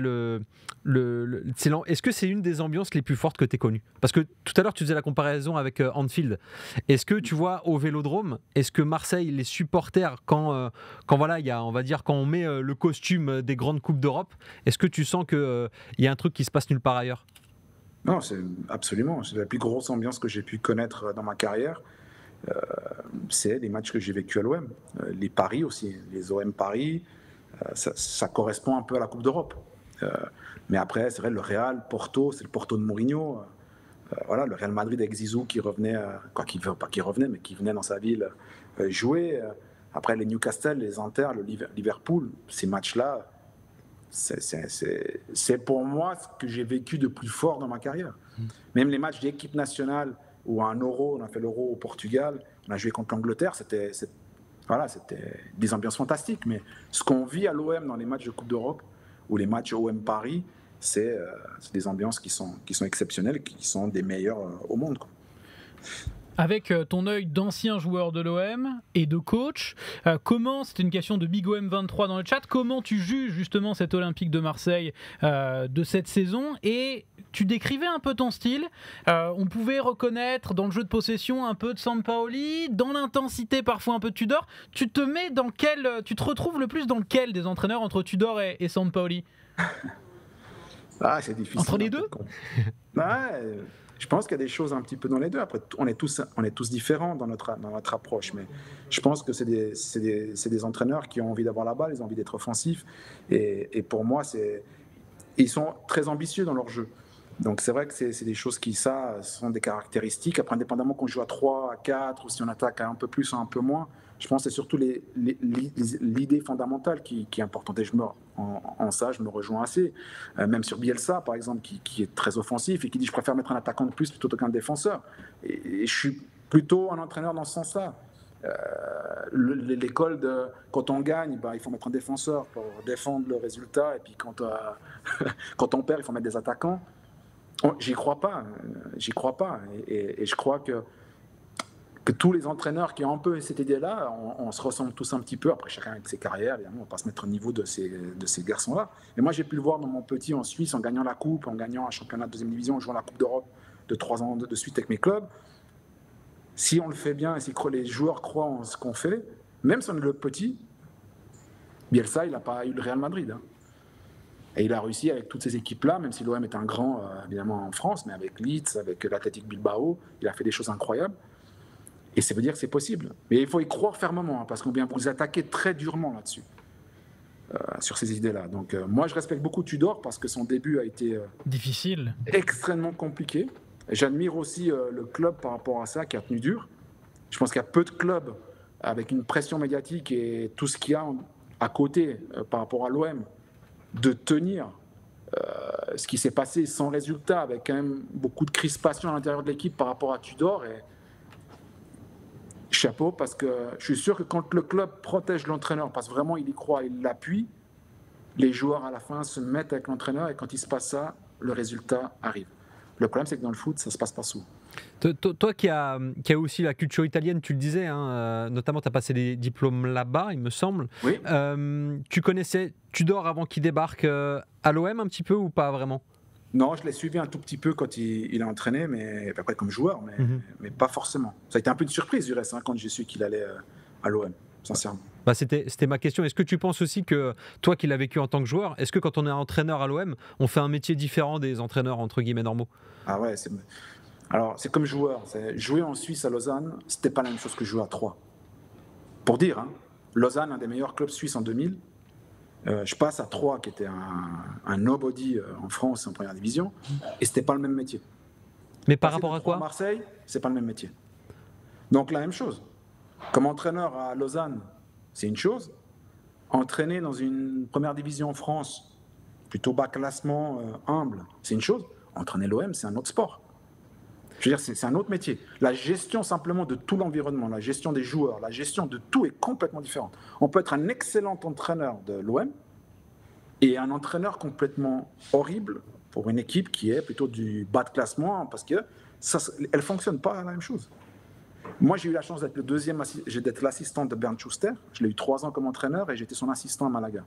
est-ce que c'est une des ambiances les plus fortes que tu aies connues? Parce que tout à l'heure, tu faisais la comparaison avec Anfield. Est-ce que tu vois au Vélodrome, est-ce que Marseille, les supporters, quand voilà, on va dire, quand on met le costume des grandes coupes d'Europe, est-ce que tu sens qu'il y a un truc qui se passe nulle part ailleurs? Non, c'est la plus grosse ambiance que j'ai pu connaître dans ma carrière. C'est les matchs que j'ai vécu à l'OM, les paris aussi, les OM Paris, ça correspond un peu à la Coupe d'Europe. Mais après, c'est vrai, le Real, Porto, c'est le Porto de Mourinho. Voilà, le Real Madrid avec Zizou qui revenait, mais qui venait dans sa ville jouer. Après, les Newcastle, les Inter, le Liverpool, ces matchs-là, c'est pour moi ce que j'ai vécu de plus fort dans ma carrière. Même les matchs d'équipe nationale, ou à un Euro, on a fait l'Euro au Portugal, on a joué contre l'Angleterre, c'était des ambiances fantastiques. Mais ce qu'on vit à l'OM dans les matchs de Coupe d'Europe ou les matchs OM Paris, c'est des ambiances qui sont exceptionnelles, qui sont des meilleures au monde, quoi. Avec ton œil d'ancien joueur de l'OM et de coach, c'est une question de BigOM23 dans le chat, comment tu juges justement cet Olympique de Marseille de cette saison? Et tu décrivais un peu ton style, on pouvait reconnaître dans le jeu de possession un peu de Sampaoli, dans l'intensité parfois un peu de Tudor. Tu te retrouves le plus dans lequel des entraîneurs entre Tudor et Sampaoli? C'est difficile. Entre les deux? Je pense qu'il y a des choses un petit peu dans les deux. Après, on est tous différents dans notre approche, mais je pense que c'est des entraîneurs qui ont envie d'avoir la balle, ils ont envie d'être offensifs, et pour moi, ils sont très ambitieux dans leur jeu. Donc c'est vrai que c'est des choses qui, ça, sont des caractéristiques. Après, indépendamment qu'on joue à 3, à 4, ou si on attaque à un peu plus ou un peu moins, je pense que c'est surtout l'idée fondamentale qui est importante. Et en ça, je me rejoins assez. Même sur Bielsa, par exemple, qui est très offensif et qui dit « je préfère mettre un attaquant de plus plutôt qu'un défenseur ». Et je suis plutôt un entraîneur dans ce sens-là. L'école de quand on gagne, il faut mettre un défenseur pour défendre le résultat. Et puis quand on perd, il faut mettre des attaquants. J'y crois pas. Et je crois que tous les entraîneurs qui ont un peu cette idée-là, on se ressemble tous un petit peu. Après, chacun avec ses carrières, évidemment, on ne va pas se mettre au niveau de ces garçons-là. Mais moi, j'ai pu le voir dans mon petit en Suisse, en gagnant la Coupe, en gagnant un championnat de deuxième division, en jouant la Coupe d'Europe de 3 ans de suite avec mes clubs. Si on le fait bien et si les joueurs croient en ce qu'on fait, même si on est le petit, Bielsa, il n'a pas eu le Real Madrid. Et il a réussi avec toutes ces équipes-là, même si l'OM est un grand, évidemment, en France, mais avec Leeds, avec l'Athletic Bilbao, il a fait des choses incroyables. Et ça veut dire que c'est possible. Mais il faut y croire fermement, parce qu'on vient vous attaquer très durement là-dessus, sur ces idées-là. Donc moi, je respecte beaucoup Tudor, parce que son début a été difficile, extrêmement compliqué. J'admire aussi le club par rapport à ça, qui a tenu dur. Je pense qu'il y a peu de clubs avec une pression médiatique et tout ce qu'il y a à côté par rapport à l'OM de tenir ce qui s'est passé sans résultat, avec quand même beaucoup de crispation à l'intérieur de l'équipe par rapport à Tudor. Et chapeau, parce que je suis sûr que quand le club protège l'entraîneur, parce que vraiment il y croit, il l'appuie, les joueurs à la fin se mettent avec l'entraîneur et quand il se passe ça, le résultat arrive. Le problème, c'est que dans le foot, ça se passe pas souvent. Toi qui as aussi la culture italienne, tu le disais, hein, notamment tu as passé des diplômes là-bas, il me semble. Oui. Tu connaissais Tudor avant qu'il débarque à l'OM un petit peu ou pas vraiment? Non, je l'ai suivi un tout petit peu quand il a entraîné, mais après comme joueur, mais pas forcément. Ça a été un peu une surprise du reste hein, quand j'ai su qu'il allait à l'OM, sincèrement. Bah c'était ma question. Est-ce que tu penses aussi que toi qui l'as vécu en tant que joueur, est-ce que quand on est entraîneur à l'OM, on fait un métier différent des entraîneurs entre guillemets normaux? Ah ouais, alors c'est comme joueur. Jouer en Suisse à Lausanne, c'était pas la même chose que jouer à Troyes. Pour dire, hein, Lausanne, un des meilleurs clubs suisses en 2000. Je passe à Troyes, qui était un nobody en France en première division, et c'était pas le même métier. Mais par rapport à quoi? Marseille, c'est pas le même métier. Donc la même chose. Comme entraîneur à Lausanne, c'est une chose. Entraîner dans une première division en France, plutôt bas classement, humble, c'est une chose. Entraîner l'OM, c'est un autre sport. Je veux dire, c'est un autre métier. La gestion simplement de tout l'environnement, la gestion des joueurs, la gestion de tout est complètement différente. On peut être un excellent entraîneur de l'OM et un entraîneur complètement horrible pour une équipe qui est plutôt du bas de classement parce qu'elle ne fonctionne pas la même chose. Moi, j'ai eu la chance d'être l'assistant de Bernd Schuster. Je l'ai eu 3 ans comme entraîneur et j'étais son assistant à Malaga.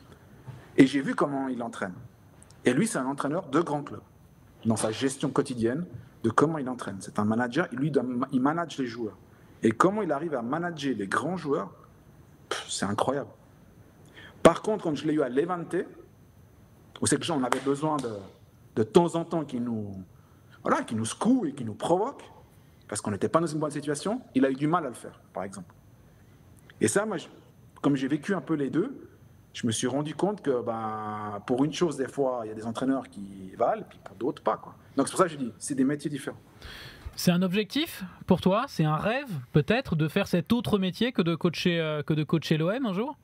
Et j'ai vu comment il entraîne. Et lui, c'est un entraîneur de grand club dans sa gestion quotidienne de comment il entraîne. C'est un manager, il manage les joueurs. Et comment il arrive à manager les grands joueurs, c'est incroyable. Par contre, quand je l'ai eu à Levante, où c'est que on avait besoin de temps en temps qu'il nous secoue et qu'il nous provoque, parce qu'on n'était pas dans une bonne situation, il a eu du mal à le faire, par exemple. Et ça, moi, comme j'ai vécu un peu les deux, je me suis rendu compte que pour une chose, des fois, il y a des entraîneurs qui valent, puis pour d'autres, pas. Quoi. Donc c'est pour ça que je dis, c'est des métiers différents. C'est un objectif pour toi? C'est un rêve, peut-être, de faire cet autre métier que de coacher l'OM un jour?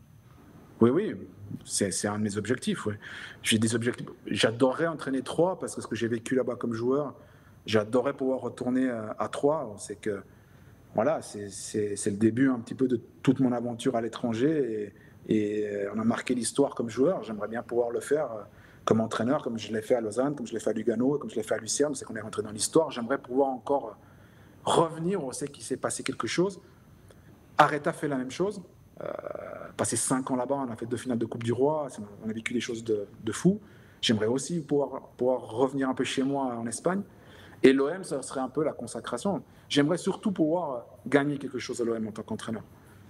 Oui, c'est un de mes objectifs. Ouais. J'ai des objectifs. J'adorerais entraîner Troyes, parce que ce que j'ai vécu là-bas comme joueur, j'adorerais pouvoir retourner à Troyes. C'est que, voilà, c'est le début un petit peu de toute mon aventure à l'étranger. Et on a marqué l'histoire comme joueur. J'aimerais bien pouvoir le faire comme entraîneur, comme je l'ai fait à Lausanne, comme je l'ai fait à Lugano, comme je l'ai fait à Lucerne. C'est qu'on est rentré dans l'histoire. J'aimerais pouvoir encore revenir. On sait qu'il s'est passé quelque chose. Arrêta fait la même chose. Passé 5 ans là-bas, on a fait 2 finales de Coupe du Roi. On a vécu des choses de fou. J'aimerais aussi pouvoir revenir un peu chez moi en Espagne. Et l'OM, ça serait un peu la consacration. J'aimerais surtout pouvoir gagner quelque chose à l'OM en tant qu'entraîneur.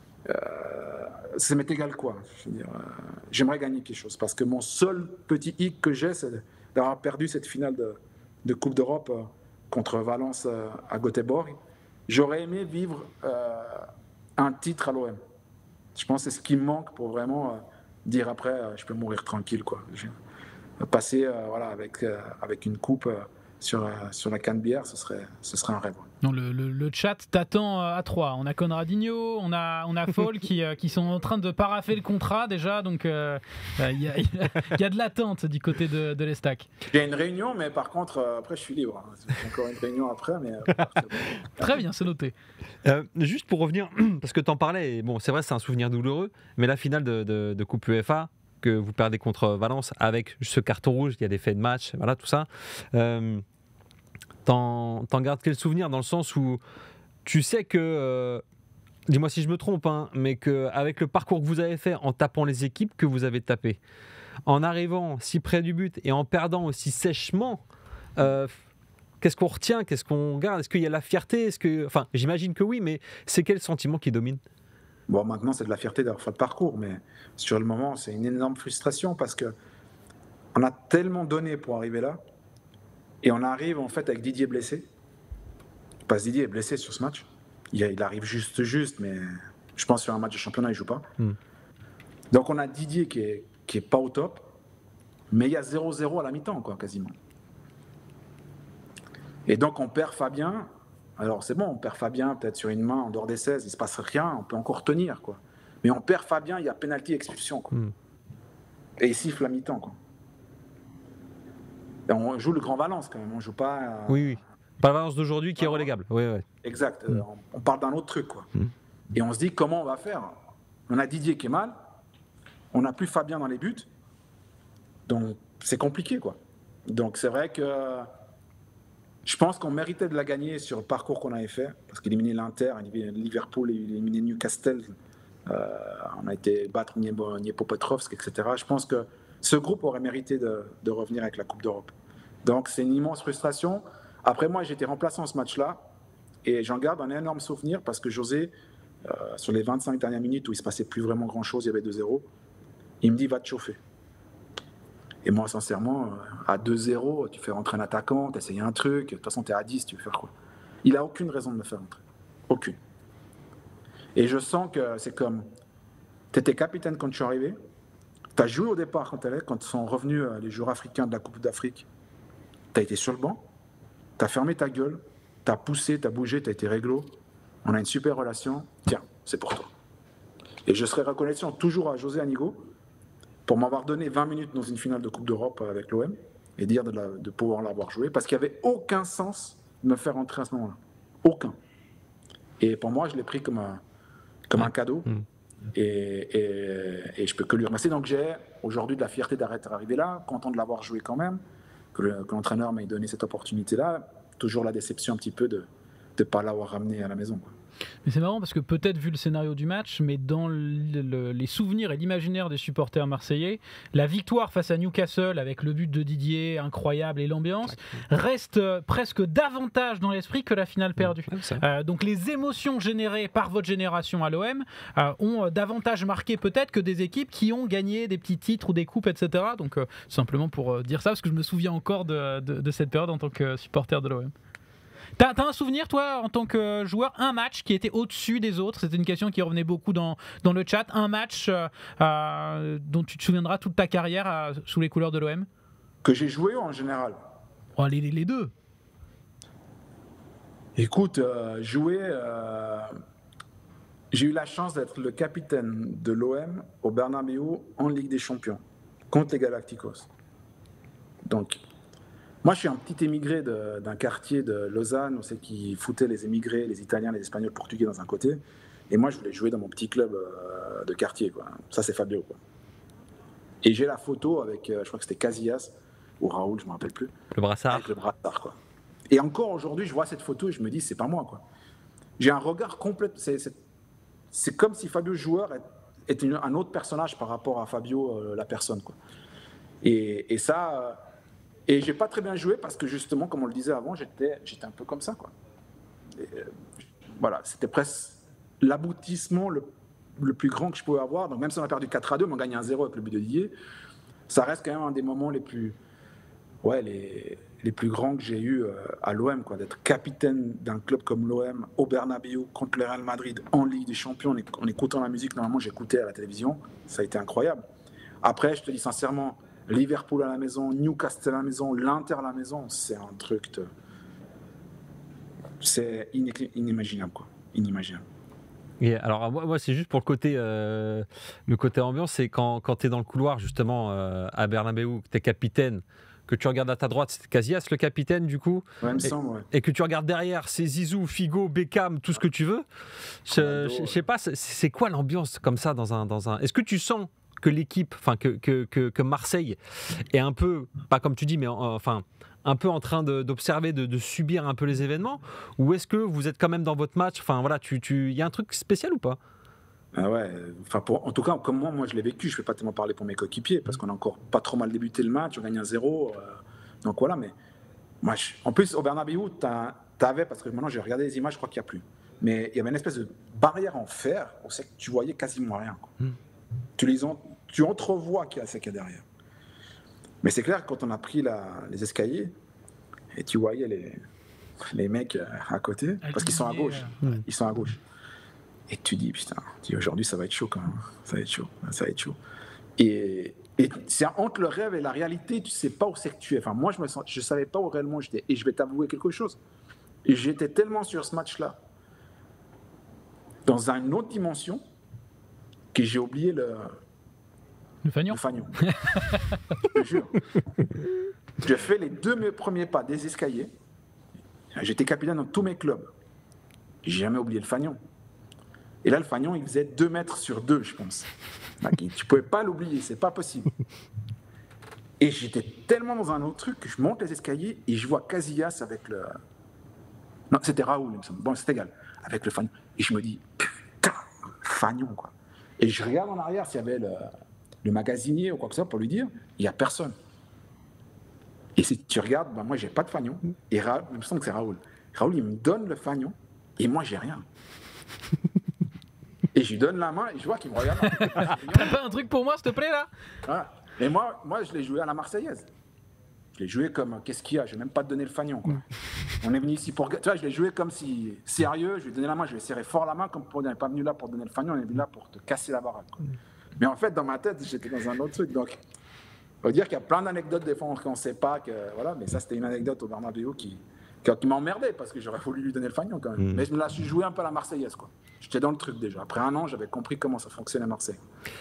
Ça m'est égal quoi. J'aimerais gagner quelque chose parce que mon seul petit hic que j'ai, c'est d'avoir perdu cette finale de Coupe d'Europe contre Valence à Göteborg. J'aurais aimé vivre un titre à l'OM. Je pense que c'est ce qui me manque pour vraiment dire après, je peux mourir tranquille quoi. Passer avec une coupe sur la canne-bière, ce serait un rêve. Non, le chat t'attend à 3. On a Conradinho, on a Fall qui sont en train de paraffer le contrat déjà, donc il y a de l'attente du côté de l'Estac. J'ai une réunion, mais par contre, après je suis libre. J'ai encore une réunion après, mais... Très bien, c'est noté. Juste pour revenir, parce que t'en parlais, et bon, c'est vrai, c'est un souvenir douloureux, mais la finale de Coupe UEFA, que vous perdez contre Valence avec ce carton rouge, il y a des faits de match, voilà, tout ça. T'en gardes quel souvenir dans le sens où tu sais que, dis-moi si je me trompe, hein, mais qu'avec le parcours que vous avez fait en tapant les équipes que vous avez tapées, en arrivant si près du but et en perdant aussi sèchement, qu'est-ce qu'on retient, qu'est-ce qu'on garde? Est-ce qu'il y a la fierté? Enfin, j'imagine que oui, mais c'est quel sentiment qui domine? Bon, maintenant, c'est de la fierté d'avoir fait le parcours, mais sur le moment, c'est une énorme frustration parce qu'on a tellement donné pour arriver là, et on arrive en fait avec Didier blessé. Parce que Didier est blessé sur ce match. Il arrive juste, mais je pense sur un match de championnat, il ne joue pas. Donc on a Didier qui est pas au top, mais il y a 0-0 à la mi-temps, quoi, quasiment. Et donc on perd Fabien Alors c'est bon, on perd Fabien peut-être sur une main en dehors des 16, il se passe rien, on peut encore tenir, quoi. Mais on perd Fabien, il y a pénalty, expulsion, quoi. Et il siffle à mi-temps, quoi. Et on joue le Grand Valence quand même, on joue pas. Oui. Pas la Valence d'aujourd'hui qui est relégable. Oui. Exact. On parle d'un autre truc, quoi. Et on se dit comment on va faire. On a Didier qui est mal, on n'a plus Fabien dans les buts, donc c'est compliqué, quoi. Donc c'est vrai que je pense qu'on méritait de la gagner sur le parcours qu'on avait fait, parce qu'éliminer l'Inter, Liverpool, éliminer Newcastle, on a été battre Dniepopetrovsk, etc. Je pense que ce groupe aurait mérité de revenir avec la Coupe d'Europe. Donc c'est une immense frustration. Après moi, j'étais remplaçant ce match-là, et j'en garde un énorme souvenir, parce que José, sur les 25 dernières minutes où il ne se passait plus vraiment grand-chose, il y avait 2-0, il me dit « va te chauffer ». Et moi, sincèrement, à 2-0, tu fais rentrer un attaquant, tu essayes un truc, de toute façon, tu es à 10, tu veux faire quoi? Il n'a aucune raison de me faire rentrer. Aucune. Et je sens que c'est comme, tu étais capitaine quand je suis arrivé, tu as joué au départ quand sont revenus les joueurs africains de la Coupe d'Afrique, tu as été sur le banc, tu as fermé ta gueule, tu as poussé, tu as bougé, tu as été réglo, on a une super relation, tiens, c'est pour toi. Et je serai reconnaissant toujours à José Anigo pour m'avoir donné 20 minutes dans une finale de Coupe d'Europe avec l'OM et dire de pouvoir l'avoir joué, parce qu'il n'y avait aucun sens de me faire rentrer à ce moment-là. Aucun. Et pour moi, je l'ai pris comme un cadeau. Et je peux que lui remercier. Donc j'ai aujourd'hui de la fierté d'arriver là, content de l'avoir joué quand même, que l'entraîneur m'ait donné cette opportunité-là. Toujours la déception un petit peu de ne pas l'avoir ramené à la maison, quoi. Mais c'est marrant parce que peut-être vu le scénario du match, mais dans les souvenirs et l'imaginaire des supporters marseillais, la victoire face à Newcastle avec le but de Didier incroyable et l'ambiance reste presque davantage dans l'esprit que la finale perdue. Donc les émotions générées par votre génération à l'OM ont davantage marqué peut-être que des équipes qui ont gagné des petits titres ou des coupes, etc. Donc simplement pour dire ça, parce que je me souviens encore de cette période en tant que supporter de l'OM. T'as un souvenir, toi, en tant que joueur, un match qui était au-dessus des autres? C'était une question qui revenait beaucoup dans le chat. Un match dont tu te souviendras toute ta carrière sous les couleurs de l'OM? Que j'ai joué en général? Oh, les deux. Écoute, j'ai eu la chance d'être le capitaine de l'OM au Bernabéu en Ligue des Champions contre les Galacticos. Donc, moi, je suis un petit émigré d'un quartier de Lausanne, on sait qui foutait les émigrés, les Italiens, les Espagnols, Portugais dans un côté. Et moi, je voulais jouer dans mon petit club de quartier, quoi. Ça, c'est Fabio, quoi. Et j'ai la photo avec, je crois que c'était Casillas ou Raoul, je ne me rappelle plus. Le brassard. Avec le brassard, quoi. Et encore aujourd'hui, je vois cette photo et je me dis, c'est pas moi, quoi. J'ai un regard complet. C'est comme si Fabio joueur était un autre personnage par rapport à Fabio la personne, quoi. Et ça. Et j'ai pas très bien joué parce que justement, comme on le disait avant, j'étais un peu comme ça, quoi. Voilà, c'était presque l'aboutissement le plus grand que je pouvais avoir. Donc même si on a perdu 4-2, mais on gagne 1-0 avec le but de Didier, ça reste quand même un des moments les plus grands que j'ai eu à l'OM, quoi. D'être capitaine d'un club comme l'OM au Bernabéu contre le Real Madrid en Ligue des Champions, en écoutant la musique. Normalement, j'écoutais à la télévision. Ça a été incroyable. Après, je te dis sincèrement, Liverpool à la maison, Newcastle à la maison, l'Inter à la maison, c'est un truc c'est inimaginable, quoi. Inimaginable. Et alors moi c'est juste pour le côté ambiance, c'est quand tu es dans le couloir justement à Bernabéu, que tu es capitaine, que tu regardes à ta droite, c'est Casillas le capitaine du coup, ouais, me semble, ouais. Et que tu regardes derrière, c'est Zizou, Figo, Beckham, tout ce que tu veux. Je sais pas, c'est quoi l'ambiance comme ça dans un... Est-ce que tu sens que l'équipe, enfin que Marseille est un peu, pas comme tu dis, mais enfin un peu en train d'observer, de subir un peu les événements, ou est-ce que vous êtes quand même dans votre match? Enfin voilà, y a un truc spécial ou pas? Ah ouais, enfin en tout cas comme moi je l'ai vécu. Je ne vais pas tellement parler pour mes coéquipiers parce qu'on a encore pas trop mal débuté le match, on gagne 1-0, donc voilà. Mais moi, en plus au Bernabéu, t'avais, parce que maintenant j'ai regardé les images, je crois qu'il n'y a plus, mais il y avait une espèce de barrière en fer, on sait que tu voyais quasiment rien, quoi. Tu entrevois qu'il y a ce qu'il y a derrière. Mais c'est clair que quand on a pris les escaliers et tu voyais les mecs à côté, parce qu'ils sont à gauche, ils sont à gauche. Et tu dis, putain, aujourd'hui ça va être chaud quand même, ça va être chaud. Et c'est entre le rêve et la réalité, tu sais pas où c'est que tu es. Enfin, moi je savais pas où réellement j'étais. Et je vais t'avouer quelque chose. Et j'étais tellement sur ce match-là, dans une autre dimension, que j'ai oublié le fanion. Je te jure. Je fais les 2 premiers pas des escaliers. J'étais capitaine dans tous mes clubs. J'ai jamais oublié le fanion. Et là, le fanion, il faisait 2 mètres sur 2, je pense. Tu ne pouvais pas l'oublier, c'est pas possible. Et j'étais tellement dans un autre truc que je monte les escaliers et je vois Casillas avec le... Non, c'était Raoul, il me semble. Bon, c'est égal. Avec le fanion. Et je me dis, putain, fanion, quoi. Et je regarde en arrière s'il y avait le magasinier ou quoi que ce soit pour lui dire, il n'y a personne. Et si tu regardes, moi, j'ai pas de fanion. Et Raoul, il me semble que c'est Raoul. Raoul, il me donne le fanion et moi, j'ai rien. Et je lui donne la main et je vois qu'il me regarde. T'as pas un truc pour moi, s'il te plaît, là? Voilà. Et moi, je l'ai joué à la Marseillaise. Je l'ai joué comme, qu'est-ce qu'il y a? Je vais même pas te donner le fanion, quoi. On est venu ici pour... Tu vois, je l'ai joué comme si, sérieux, je lui ai donné la main, je lui ai serré fort la main, comme on n'est pas venu là pour donner le fanion, on est venu là pour te casser la baraque, quoi. Mais en fait, dans ma tête, j'étais dans un autre truc. Donc, faut dire qu'il y a plein d'anecdotes des fois qu'on ne sait pas que... Voilà, mais ça, c'était une anecdote au Bernabéu qui m'emmerdait parce que j'aurais voulu lui donner le fanion quand même. Mais je me la suis joué un peu à la Marseillaise, quoi. J'étais dans le truc déjà. Après 1 an, j'avais compris comment ça fonctionnait à Marseille.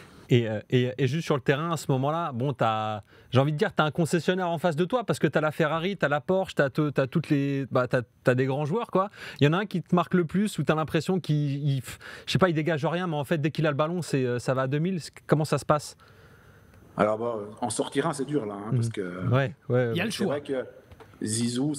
Et juste sur le terrain, à ce moment-là, bon, j'ai envie de dire, tu as un concessionnaire en face de toi parce que tu as la Ferrari, tu as la Porsche, tu as toutes les, t'as des grands joueurs, quoi. Il y en a un qui te marque le plus ou tu as l'impression qu'il, je sais pas, il dégage rien, mais en fait, dès qu'il a le ballon, ça va à 2000. Comment ça se passe? Alors, en sortir un, c'est dur, là, parce que... Ouais. Il y a le choix. C'est vrai que Zizou,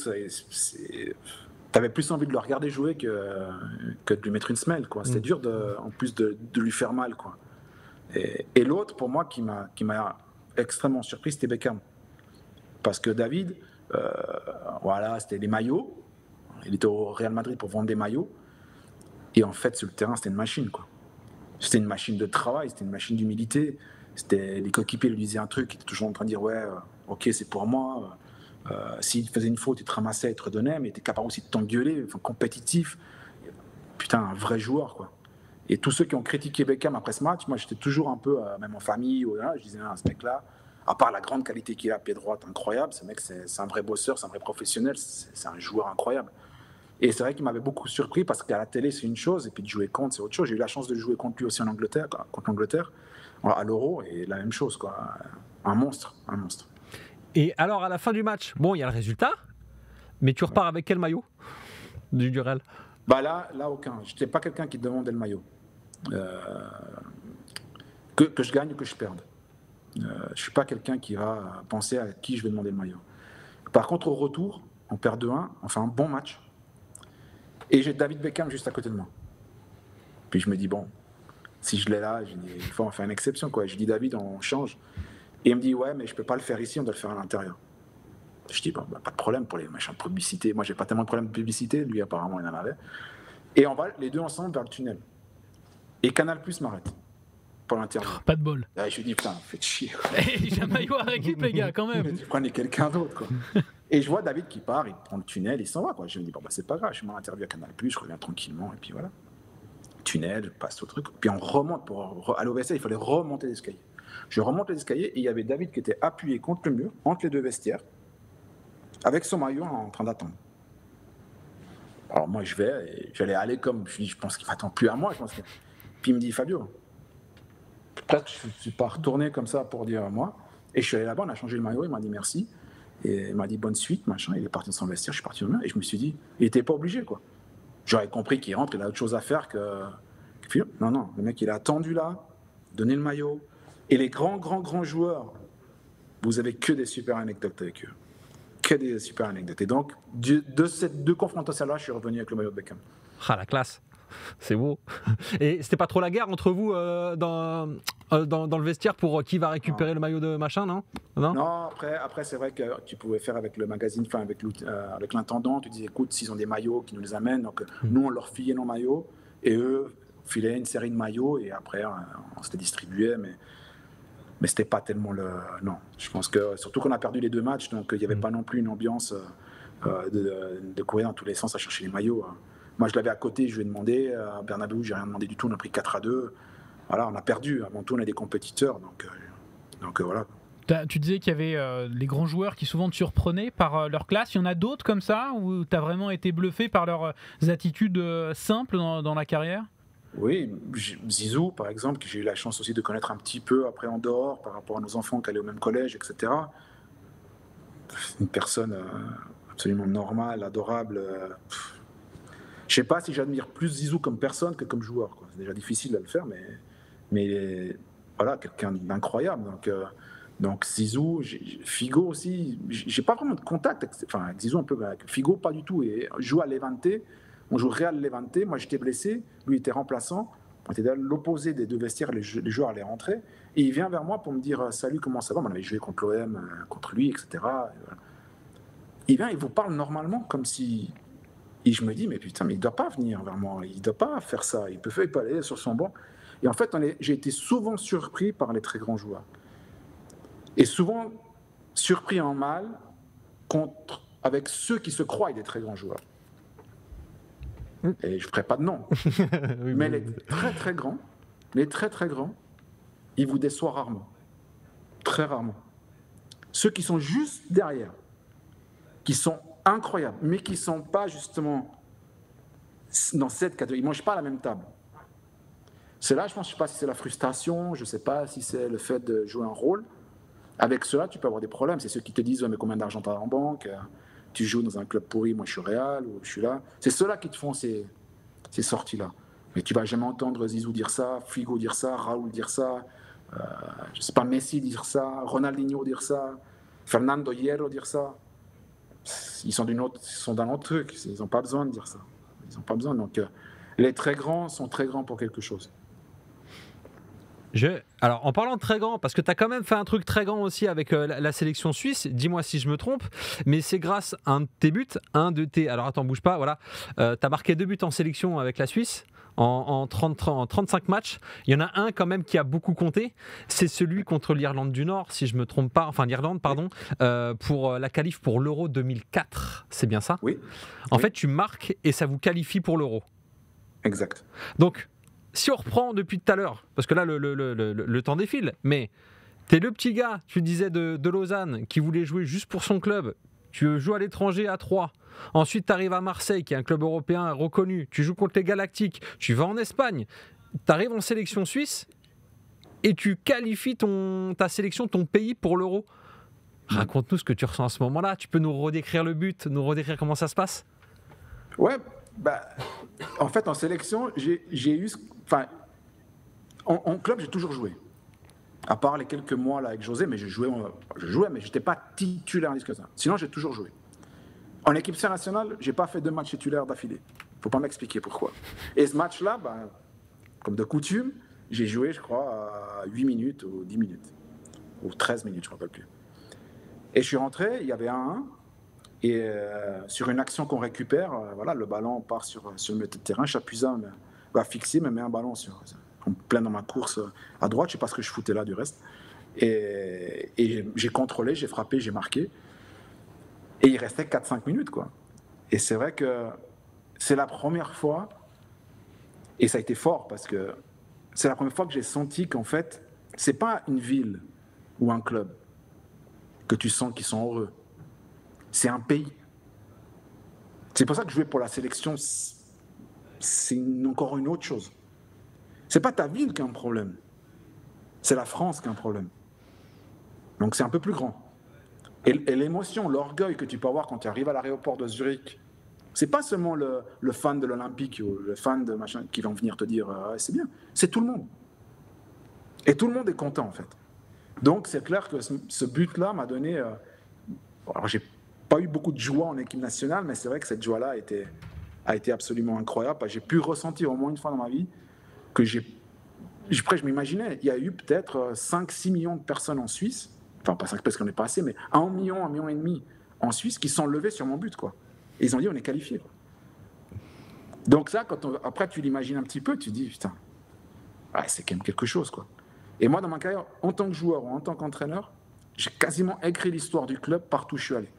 t'avais plus envie de le regarder jouer que de lui mettre une semelle, quoi. C'était dur, en plus de lui faire mal, quoi. Et l'autre, pour moi, qui m'a extrêmement surpris, c'était Beckham. Parce que David, voilà, c'était les maillots. Il était au Real Madrid pour vendre des maillots. Et en fait, sur le terrain, c'était une machine, quoi. C'était une machine de travail, c'était une machine d'humilité. C'était, les coéquipiers lui disaient un truc, il était toujours en train de dire, ouais, ok, c'est pour moi. S'il faisait une faute, il te ramassait, il te redonnait, mais il était capable aussi de t'engueuler, compétitif. Putain, un vrai joueur, quoi. Et tous ceux qui ont critiqué Beckham après ce match, moi j'étais toujours un peu, même en famille, je disais, ce mec-là, à part la grande qualité qu'il a à pied droit, incroyable, ce mec c'est un vrai bosseur, c'est un vrai professionnel, c'est un joueur incroyable. Et c'est vrai qu'il m'avait beaucoup surpris parce qu'à la télé c'est une chose, et puis de jouer contre c'est autre chose. J'ai eu la chance de jouer contre lui aussi en Angleterre, contre l'Angleterre, à l'Euro, et la même chose, quoi. Un monstre. Et alors à la fin du match, bon, il y a le résultat, mais tu repars avec quel maillot du Real? Bah là aucun. Je n'étais pas quelqu'un qui demandait le maillot. Que je gagne ou que je perde. Je ne suis pas quelqu'un qui va penser à qui je vais demander le maillot. Par contre, au retour, on perd 2-1, on fait un bon match. Et j'ai David Beckham juste à côté de moi. Puis je me dis, bon, si je l'ai là, il faut en faire une exception, quoi. Je dis, David, on change. Et il me dit, ouais, mais je ne peux pas le faire ici, on doit le faire à l'intérieur. Je dis, bon, pas de problème pour les machins de publicité. Moi, j'ai pas tellement de problème de publicité. Lui, apparemment, il en avait. Et on va les deux ensemble vers le tunnel. Et Canal+ m'arrête pour l'interview. Pas de bol. Et je lui dis, putain, faites chier. J'ai un maillot à récup, les gars, quand même. Prenez quelqu'un d'autre, quoi. Et je vois David qui part, il prend le tunnel, il s'en va, quoi. Je me dis, bon, c'est pas grave, je fais mon interview à Canal+, je reviens tranquillement, et puis voilà. Tunnel, je passe au truc. Puis on remonte, à l'OVSA, il fallait remonter l'escalier. Je remonte les escaliers, et il y avait David qui était appuyé contre le mur, entre les deux vestiaires, avec son maillot en train d'attendre. Alors moi, j'allais aller comme, je pense qu'il m'attend plus à moi, Puis il me dit, Fabio, peut-être je ne suis pas retourné comme ça pour dire moi. Et je suis allé là-bas, on a changé le maillot, il m'a dit merci. Et il m'a dit bonne suite, machin. Il est parti de son vestiaire, je suis parti au mien. Et je me suis dit, il n'était pas obligé, quoi. J'aurais compris qu'il rentre, il a autre chose à faire que... Non, le mec, il a attendu là, donné le maillot. Et les grands joueurs, vous avez que des super anecdotes avec eux. Que des super anecdotes. Et donc, de ces deux confrontations-là, je suis revenu avec le maillot de Beckham. Ah, la classe. C'est beau. Et c'était pas trop la guerre entre vous dans le vestiaire pour qui va récupérer le maillot de machin, non? Non, après c'est vrai que tu pouvais faire avec le magazine, enfin avec l'intendant, tu disais écoute, s'ils ont des maillots qui nous les amènent, donc nous on leur filait nos maillots et eux filaient une série de maillots et après on se les distribuait, mais c'était pas tellement non. Je pense que surtout qu'on a perdu les 2 matchs, donc il n'y avait pas non plus une ambiance de courir dans tous les sens à chercher les maillots. Moi, je l'avais à côté, je lui ai demandé. À Bernabéu, j'ai rien demandé du tout. On a pris 4-2. Voilà, on a perdu. Avant tout, on est des compétiteurs. Donc voilà. Tu disais qu'il y avait les grands joueurs qui souvent te surprenaient par leur classe. Il y en a d'autres comme ça où tu as vraiment été bluffé par leurs attitudes simples dans la carrière? Oui, Zizou, par exemple, que j'ai eu la chance aussi de connaître un petit peu après en dehors, par rapport à nos enfants qui allaient au même collège, etc. Une personne absolument normale, adorable. Je sais pas si j'admire plus Zizou comme personne que comme joueur, quoi. C'est déjà difficile à le faire, mais voilà, quelqu'un d'incroyable. Donc Zizou, Figo aussi, j'ai pas vraiment de contact avec Zizou un peu, avec Figo pas du tout. Et je joue à Levante, on joue Real Levante, moi j'étais blessé, lui était remplaçant, on était à l'opposé des deux vestiaires, les joueurs allaient rentrer, et il vient vers moi pour me dire salut, comment ça va? On avait joué contre l'OM, contre lui, etc. Et voilà. Il vient, il vous parle normalement comme si... Et je me dis, mais putain, mais il ne doit pas venir vers moi, il ne doit pas faire ça, il peut pas aller sur son banc. Et en fait, j'ai été souvent surpris par les très grands joueurs. Et souvent surpris en mal avec ceux qui se croient des très grands joueurs. Et je ne ferai pas de nom. Oui, mais les très très grands, ils vous déçoivent rarement. Très rarement. Ceux qui sont juste derrière, qui sont incroyables, mais qui ne sont pas justement dans cette catégorie. Ils ne mangent pas à la même table. C'est là, je pense, je ne sais pas si c'est la frustration, je ne sais pas si c'est le fait de jouer un rôle. Avec cela, tu peux avoir des problèmes. C'est ceux qui te disent mais combien d'argent tu as en banque, tu joues dans un club pourri, moi je suis au Real, ou je suis là. C'est ceux-là qui te font ces sorties-là. Mais tu ne vas jamais entendre Zizou dire ça, Figo dire ça, Raoul dire ça, je ne sais pas, Messi dire ça, Ronaldinho dire ça, Fernando Hierro dire ça. Ils sont dans autre truc, ils n'ont pas besoin de dire ça. Ils n'ont pas besoin. Donc les très grands sont très grands pour quelque chose. Alors, en parlant de très grand, parce que tu as quand même fait un truc très grand aussi avec la sélection suisse, dis-moi si je me trompe, mais c'est grâce à un de tes buts, alors attends, bouge pas, voilà, tu as marqué 2 buts en sélection avec la Suisse en 35 matchs. Il y en a un quand même qui a beaucoup compté, c'est celui contre l'Irlande du Nord, si je me trompe pas, enfin l'Irlande, pardon, pour la qualif pour l'Euro 2004, c'est bien ça? Oui. En fait, tu marques et ça vous qualifie pour l'Euro. Exact. Donc, si on reprend depuis tout à l'heure, parce que là le temps défile, mais t'es le petit gars, tu disais de Lausanne, qui voulait jouer juste pour son club, tu joues à l'étranger à 3, ensuite tu arrives à Marseille, qui est un club européen reconnu, tu joues contre les Galactiques, tu vas en Espagne, tu arrives en sélection suisse, et tu qualifies ta sélection, ton pays pour l'Euro. Raconte-nous ce que tu ressens à ce moment-là, tu peux nous redécrire le but, nous redécrire comment ça se passe? Ouais, en fait, en sélection, j'ai eu... Enfin, en club, j'ai toujours joué. À part les quelques mois là avec José, mais je jouais, mais je n'étais pas titulaire jusqu'à ça. Sinon, j'ai toujours joué. En équipe nationale, je n'ai pas fait 2 matchs titulaires d'affilée. Il ne faut pas m'expliquer pourquoi. Et ce match-là, comme de coutume, j'ai joué, je crois, à 8 minutes ou 10 minutes. Ou 13 minutes, je ne me rappelle plus. Et je suis rentré, il y avait 1-1. Et sur une action qu'on récupère, voilà, le ballon part sur le milieu de terrain. Chapuisat va fixer, me met un ballon en plein dans ma course à droite. Je ne sais pas ce que je foutais là du reste. Et j'ai contrôlé, j'ai frappé, j'ai marqué. Et il restait 4-5 minutes, quoi. Et c'est vrai que c'est la première fois, et ça a été fort parce que c'est la première fois que j'ai senti qu'en fait, ce n'est pas une ville ou un club que tu sens qu'ils sont heureux. C'est un pays. C'est pour ça que jouer pour la sélection, c'est encore une autre chose. C'est pas ta ville qui a un problème. C'est la France qui a un problème. Donc c'est un peu plus grand. Et l'émotion, l'orgueil que tu peux avoir quand tu arrives à l'aéroport de Zurich, c'est pas seulement le fan de l'Olympique ou le fan de machin qui vont venir te dire c'est bien. C'est tout le monde. Et tout le monde est content en fait. Donc c'est clair que ce but-là m'a donné... alors j'ai pas eu beaucoup de joie en équipe nationale, mais c'est vrai que cette joie-là a été absolument incroyable. J'ai pu ressentir au moins une fois dans ma vie que je m'imaginais, il y a eu peut-être 5-6 millions de personnes en Suisse, enfin pas 5 parce qu'on n'est pas assez, mais 1 million et demi en Suisse qui sont levés sur mon but, quoi. Et ils ont dit on est qualifié. Donc ça, après tu l'imagines un petit peu, tu dis putain, c'est quand même quelque chose, quoi. Et moi dans ma carrière, en tant que joueur ou en tant qu'entraîneur, j'ai quasiment écrit l'histoire du club partout où je suis allé.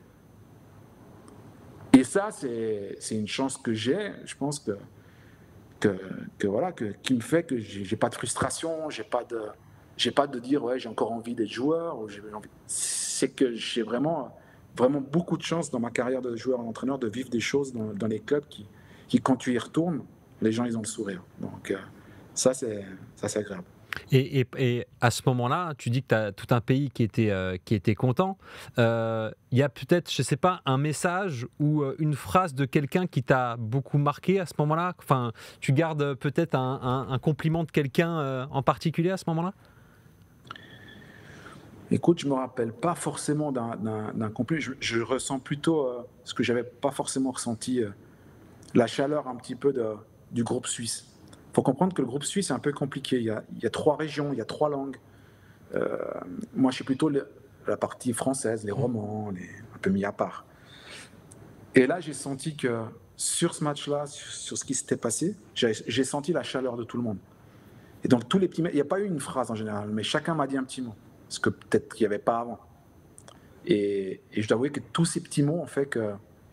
Et ça, c'est une chance que j'ai, je pense qui me fait que j'ai pas de frustration, j'ai pas j'ai pas de dire ouais j'ai encore envie d'être joueur. C'est que j'ai vraiment beaucoup de chance dans ma carrière de joueur et d'entraîneur de vivre des choses dans les clubs qui quand tu y retournes, les gens ils ont le sourire. Donc ça c'est agréable. Et à ce moment-là, tu dis que tu as tout un pays qui était content. Il y a peut-être, je ne sais pas, un message ou une phrase de quelqu'un qui t'a beaucoup marqué à ce moment-là. Enfin, tu gardes peut-être un compliment de quelqu'un en particulier à ce moment-là? Écoute, je ne me rappelle pas forcément d'un compliment. Je ressens plutôt ce que je n'avais pas forcément ressenti, la chaleur un petit peu du groupe suisse. Il faut comprendre que le groupe suisse est un peu compliqué. Il y a 3 régions, il y a 3 langues. Moi, je suis plutôt la partie française, les romans, un peu mis à part. Et là, j'ai senti que sur ce match-là, sur ce qui s'était passé, j'ai senti la chaleur de tout le monde. Et donc, tous les petits mots, il n'y a pas eu une phrase en général, mais chacun m'a dit un petit mot, ce que peut-être qu'il n'y avait pas avant. Et je dois avouer que tous ces petits mots ont fait que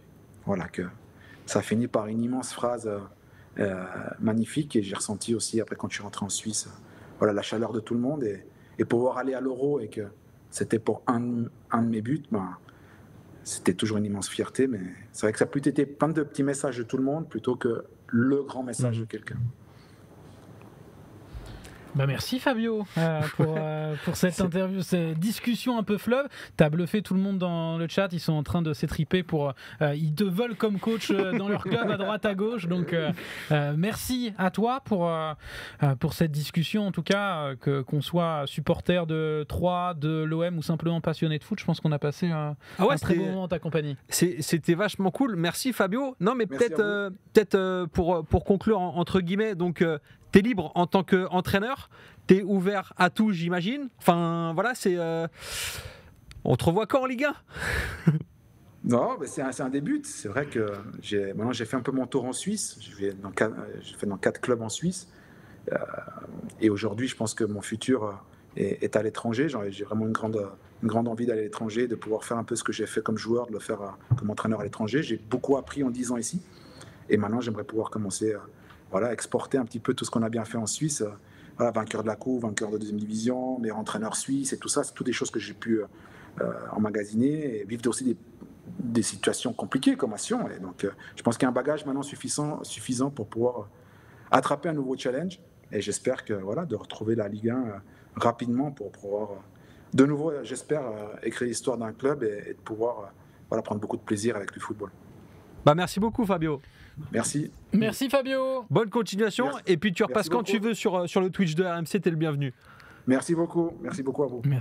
ça finit par une immense phrase magnifique. Et j'ai ressenti aussi, après quand je suis rentré en Suisse, la chaleur de tout le monde. Et pouvoir aller à l'Euro et que c'était pour un de mes buts, c'était toujours une immense fierté. Mais c'est vrai que ça a plutôt été plein de petits messages de tout le monde plutôt que le grand message de quelqu'un. Merci Fabio pour cette interview, cette discussion un peu fleuve. T'as bluffé tout le monde dans le chat, ils sont en train de s'étriper ils te veulent comme coach dans leur club à droite à gauche. Donc merci à toi pour cette discussion. En tout cas, qu'on soit supporter de Troyes, de l'OM ou simplement passionné de foot, je pense qu'on a passé un très bon moment en ta compagnie. C'était vachement cool. Merci Fabio. Non mais peut-être pour conclure entre guillemets, donc t'es libre en tant qu'entraîneur, t'es ouvert à tout, j'imagine. Enfin, voilà, on te revoit quand en Ligue 1? Non, mais c'est un début. C'est vrai que maintenant j'ai fait un peu mon tour en Suisse. J'ai fait dans 4 clubs en Suisse. Et aujourd'hui, je pense que mon futur est à l'étranger. J'ai vraiment une grande envie d'aller à l'étranger, de pouvoir faire un peu ce que j'ai fait comme joueur, de le faire comme entraîneur à l'étranger. J'ai beaucoup appris en 10 ans ici. Et maintenant, j'aimerais pouvoir commencer exporter un petit peu tout ce qu'on a bien fait en Suisse. Vainqueur de la Coupe, vainqueur de 2e division, meilleur entraîneur suisse et tout ça, c'est toutes des choses que j'ai pu emmagasiner et vivre aussi des situations compliquées comme à Sion. Et donc, je pense qu'il y a un bagage maintenant suffisant pour pouvoir attraper un nouveau challenge. Et j'espère que de retrouver la Ligue 1 rapidement pour pouvoir de nouveau, j'espère, écrire l'histoire d'un club et de pouvoir prendre beaucoup de plaisir avec le football. Merci beaucoup Fabio. Merci. Merci Fabio. Bonne continuation. Merci. Et puis tu repasses quand tu veux sur le Twitch de RMC, t'es le bienvenu. Merci beaucoup à vous. Merci.